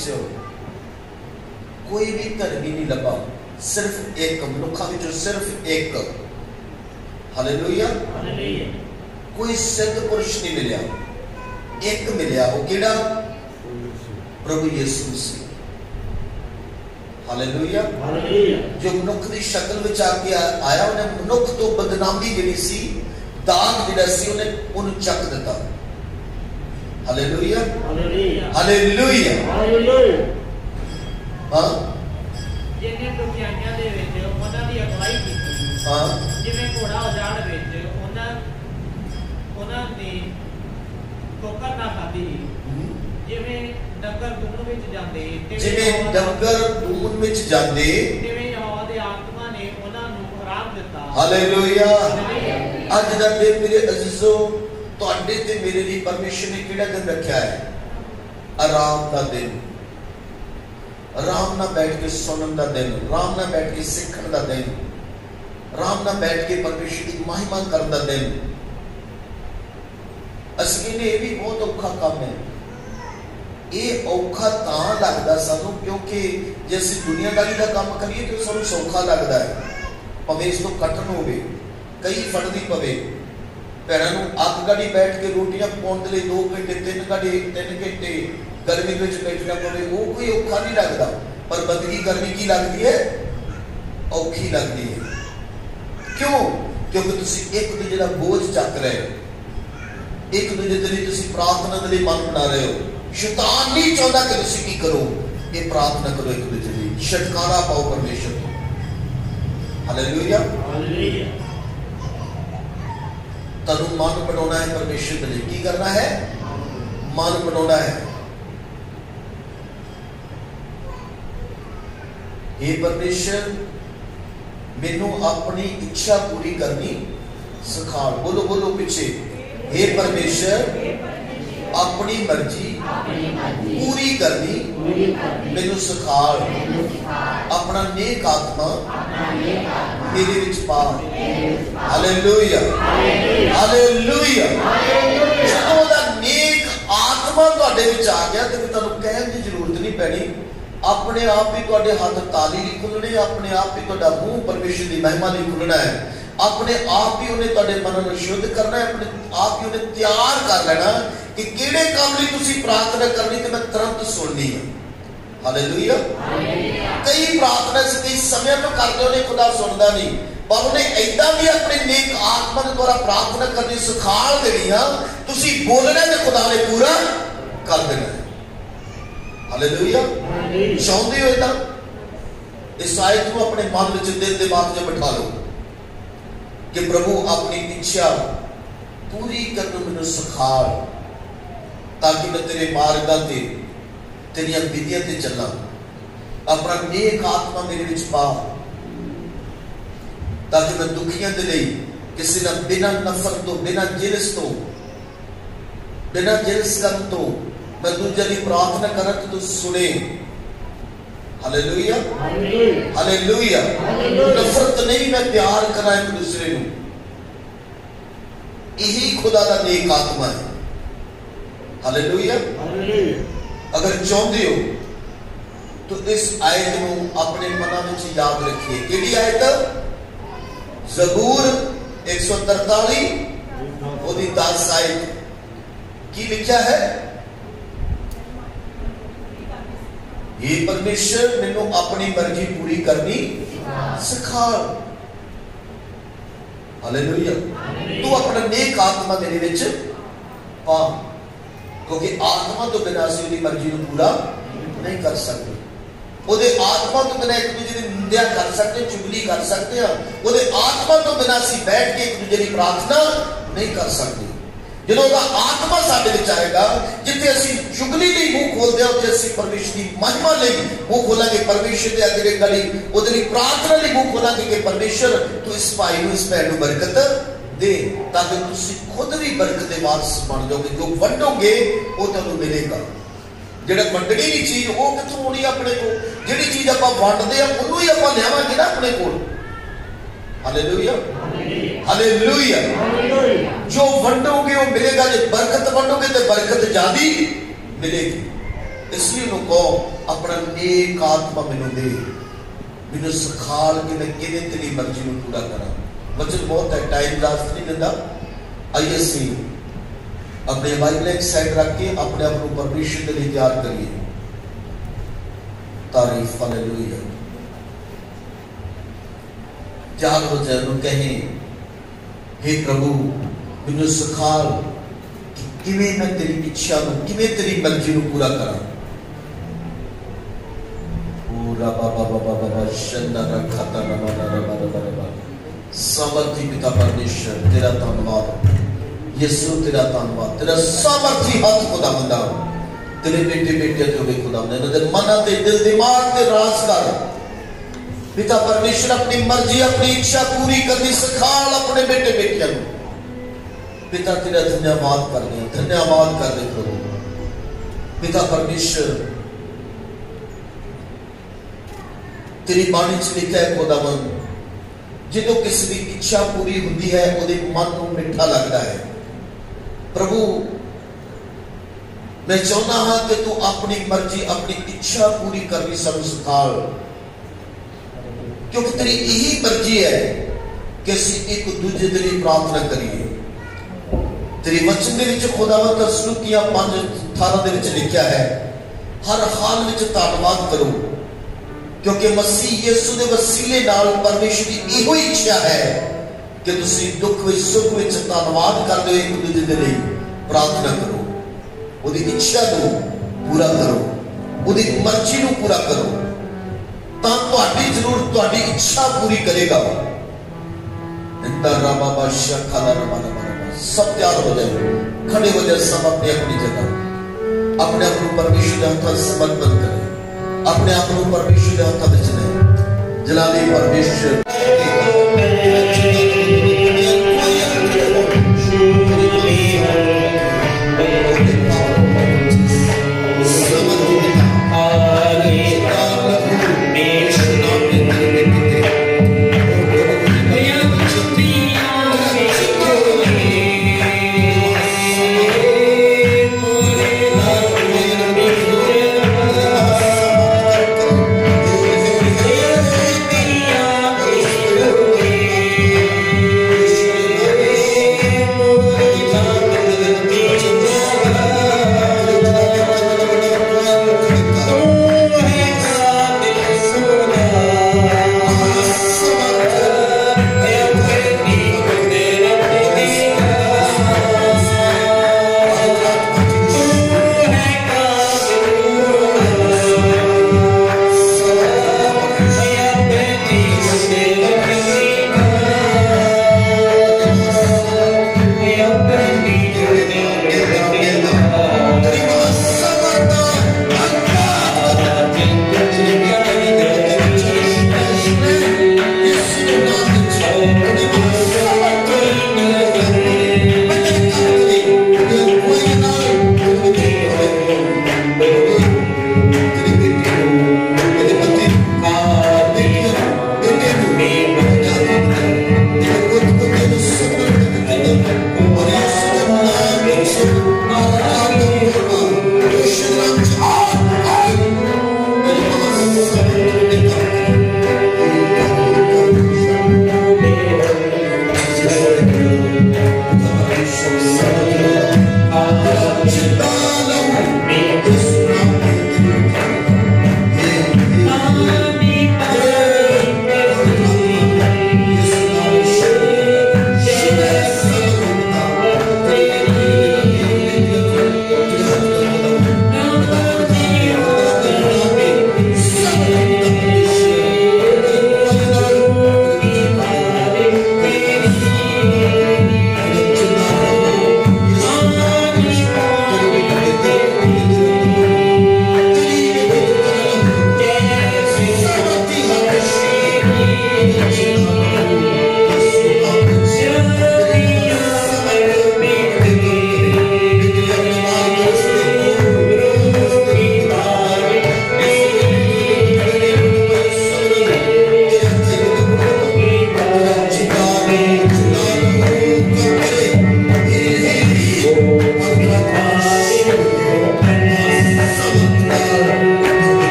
Speaker 10: कोई भी धर्मी नहीं लभा, सिर्फ एक मनुखा विच सिर्फ एक। हालेलुया। कोई सिद्ध पुरुष नहीं मिलिया, एक मिलिया। वो किहड़ा? प्रभु यीशु मसीह। हालेलुया। जो मनुख की शक्ल विच आके आया, उन्हें मनुख तो बदनामी जिहड़ी सी, दाग जिहड़ा सी, उन्हें चक दिता। हालेलुया। हालेलुया। हां, जिन्हें दुखियाइयां दे विच उन्हां दी अगवाई कीती। हां, जिवें घोड़ा उजाड़ विच उन्हां ने ठोकर ना खाधी, जिवें डंगर दून विच जांदे, जिवें डंगर दून विच जांदे, तिवें यहोवा दे आत्मा ने उन्हां नूं आराम दिता। हालेलुया। अज दा दिन मेरे अजीजो तुहाडे ते मेरे लिए परमेश्वर ने किहड़ा दिन रखा है? आराम का दिन। आराम ना बैठ के सुनन का दिन, आराम ना बैठ के सीखण का दिन, आराम ना बैठ के परमेश्वर की महिमा करन का दिन। असली ने यह भी बहुत औखा काम है। ये औखा तां लगदा सानू क्योंकि जे असीं दुनियादारी का काम करिए तो सानू सौखा लगता है, भावें इस तो कठिन होवे, कई फड़नी पवे, भैणां नूं अग गाड़ी बैठ के रोटियां पकाउण दे लई 2 घंटे 3 घंटे गर्मी में बैठना पवे, वो कोई औखा नहीं लगता। पर बदगी गर्मी की लगती है? औखी लगती है। क्यों? क्योंकि तुसीं एक दूजे का बोझ चक रहे हो, एक दूजे के लिए तुसीं प्रार्थना के लिए मन बना रहे हो। शैतान नहीं चाहता कि तुसीं की करो, ये प्रार्थना करो एक दूजे के लिए, छुटकारा पाओ परमेश्वर को। हालेलुया। तनु मन बनाना है परमेश्वर के लिए। की करना है? मन बनाना है। हे परमेश्वर, मैनू अपनी इच्छा पूरी करनी सिखा। बोलो बोलो पीछे, हे परमेश्वर, अपनी मर्जी पूरी करनी मैनू सिखा। अपना नेक आत्मा मेरे विच पा। हालेलुया। हालेलुया। जदों दा नेक आत्मा तुहाडे विच आ गया तो तुहानू कहण दी जरूरत नहीं पैनी, अपने आप ही तुहाडे हाथ ताली नहीं खुलने, अपने आप ही तुहाडा मुंह परमेश्वर की महिमा नहीं खुलना है, अपने आप ही उन्हें तुहाडे मन नूं शुद्ध करना है, अपने आप ही उन्हें तैयार कर लेना कि किहड़े काम लई तुसीं प्रार्थना करनी ते मैं तुरंत सुननी है। हालेलुया। कई प्रार्थना कई समय तो करते उन्हें खुदा सुनता नहीं, पर उन्हें ऐदा भी अपने नेक आत्मा के द्वारा प्रार्थना करनी सिखा देनी है, तुसीं बोलना ते खुदा ने पूरा कर देना है। हालेलुया। चाहते हो इतना इस आयत को अपने मन में दिल दिमाग में बिठा लो कि प्रभु अपनी इच्छा पूरी करने मैनू सिखा, ताकि मैं तेरे मार्गां ते तेरियां विधियां ते चलां। अपना नेक आत्मा मेरे विच पा, ताकि मैं दुखियां दे लई
Speaker 8: किसी ना बिना नफरत तो, बिना जिलस तो, बिना जिलस करन तो मैं दूजे की प्रार्थना करा तो तू सुने। Hallelujah, hallelujah. नफरत नहीं, मैं प्यार करा एक दूसरे को। यही खुदा का नेक आत्मा है। हालेलुया। अगर चाहते हो तो इस आयत को अपने मना में याद रखिए। केड़ी आयत? ज़बूर 143 ओदी 10 आयत की लिखा है, ये परमेश्वर मैनू अपनी मर्जी पूरी करनी सिखा। हालेलुया। तू अपना नेक आत्मा मेरे विच पा, क्योंकि आत्मा तो बिना असीं उहदी मर्जी नूं पूरा नहीं कर सकते। ਉਹਦੇ आत्मा तो बिना एक दूसरे की निंदा कर सकते, चुगली कर सकते हैं। ਉਹਦੇ आत्मा तो बिना असीं बैठ के एक दूसरे की प्रार्थना नहीं कर सकते। ਜਦੋਂ ਉਹਦਾ आत्मा ਸਾਡੇ ਵਿੱਚ ਆਏਗਾ, ਜਿੱਥੇ ਅਸੀਂ ਚੁਗਲੀ ਲਈ ਮੂੰਹ ਖੋਲਦੇ ਹਾਂ, ਉੱਥੇ ਅਸੀਂ ਪਰਮੇਸ਼ਰ ਦੀ ਮਹਿਮਾ ਲਈ ਮੂੰਹ ਖੋਲਾਂਗੇ। ਪਰਮੇਸ਼ਰ ਦੇ ਅੱਗੇ ਗਲੀ ਉਹਦੇ ਲਈ ਪ੍ਰਾਰਥਨਾ ਲਈ ਮੂੰਹ ਖੋਲਾਂਗੇ ਕਿ ਪਰਮੇਸ਼ਰ ਤੂੰ ਇਸ ਭਾਈ ਨੂੰ, ਇਸ ਭੈਣ ਨੂੰ ਬਰਕਤ ਦੇ, ਤਾਂ ਕਿ ਤੁਸੀਂ ਖੁਦ ਵੀ ਬਰਕਤ ਦੇ ਵਾਰਸ ਬਣ ਜਾਓਗੇ। ਜੋ ਵੰਡੋਗੇ ਉਹ ਤੁਹਾਨੂੰ ਮਿਲੇਗਾ। ਜਿਹੜਾ ਵੰਡਣੀ ਦੀ ਚੀਜ਼ ਉਹ ਕਿੱਥੋਂ ਆਉਣੀ ਆਪਣੇ ਕੋਲ? ਜਿਹੜੀ ਚੀਜ਼ ਆਪਾਂ ਵੰਡਦੇ ਆ ਉਹਨੂੰ ਹੀ ਆਪਾਂ ਲਿਆਵਾਂਗੇ ਨਾ ਆਪਣੇ ਕੋਲ। Hallelujah, hallelujah. जो वंडोगे वो मिलेगा, जो बरकत वंडोगे तो बरकत ज्यादा मिलेगी। इसलिए उन्होंने कहो अपना नेक आत्मा मैनू दे, मैनू सिखाल कि मैं किवें तेरी मर्जी को पूरा करा। वचन बहुत है, टाइम इजाजत नहीं देता। आइए असीं अपने बाइबल एक साइड रख के अपने आप को परमेश्वर के लिए तैयार करिए। तारीफ, हालेलुया। जाग हो जाए, कहें हे प्रभु मैनू सिखाल कि किवें मैं तेरी इच्छा को, किवें तेरी मर्जी को पूरा करा। पूरा बाबा बाबा बाबा शंदा रखा ता बाबा बाबा बाबा। सामर्थी पिता परमेश्वर तेरा धन्यवाद, यीशु तेरा धन्यवाद, तेरा सामर्थी हाथ खुदा बंदा तेरे बेटे बेटे ते खुदा बंदा मन ते दिल दिमाग ते राज कर पिता परमेश्वर। अपनी मर्जी अपनी इच्छा पूरी करनी सिखाल अपने बेटे बेटियां पिता। तेरा धन्यवाद कर दे, धन्यवाद कर दे प्रभु। पिता परमेश्वर तेरी बाणी च लिखा है खुदावन, जो किसी की इच्छा पूरी होती है उसके मन को मिठा लगता है। प्रभु मैं चाहता हाँ कि तू अपनी मर्जी अपनी इच्छा पूरी करनी सानू सिखाल, क्योंकि तेरी यही मर्जी है कि असीं एक दूजे के लिए प्रार्थना करिए। तेरी वचन के खुदावंद सलूकियां 5:18 दे विच लिखा है, हर हाल में धन्यवाद करो, क्योंकि मसीह यीशु के वसीले नाल परमेश्वर की इहो इच्छा है कि तुसीं दुख विच सुख विच धन्यवाद करदे हो, एक दूजे के लिए प्रार्थना करो, उसकी इच्छा को पूरा करो, उसकी मर्जी को पूरा करो, तां तुहाडी जरूरत तुहाडी इच्छा पूरी करेगा। सब तैयार हो जाए, खड़े हो जाए सब अपनी अपनी जगह, अपने आप को परमेश्वर के हाथ समर्पण करें, अपने आप को परमेश्वर के हाथ में चले। जलाली परमेश्वर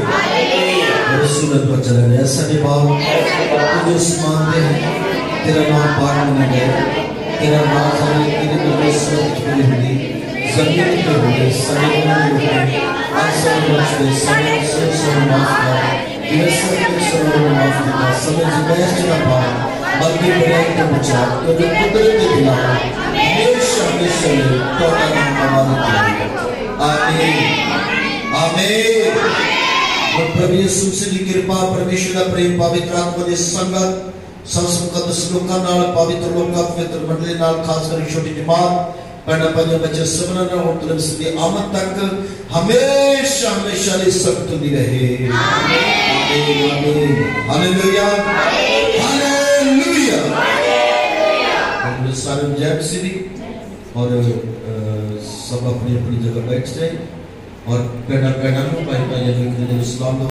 Speaker 8: सूरत वचन है ऐसा नहीं बाप तुझे मानते हैं तेरा नाम पार न गया तेरा नाम जाने तेरे परमेश्वर की हुई जमीन पे हुई सभी में हुई आसमान में सभी से माफ कर ये सब माफ कर समझ में चला पा बल्कि बड़े के बचा तो जो कुदरत के दिला हमेशा हमेशा तो नाम हमारे आमीन आमीन। प्रभु यीशु मसीह की कृपा परमेश्वर का प्रेम पवित्र आत्मा की संगत संस्कृत लोकां नाल पवित्र लोकां पवित्र मंडली नाल खास कर छोटी जमात पढ़ना पंज बच्चे सबना ना हो तुम सदी आमद तक हमेशा हमेशा लिए सख्त दी रहे आमीन आमीन हालेलुया हालेलुया हम सारे जय मसीह और सब अपनी अपनी जगह बैठ जाए और कहना कहना भाई भाई इस्लाम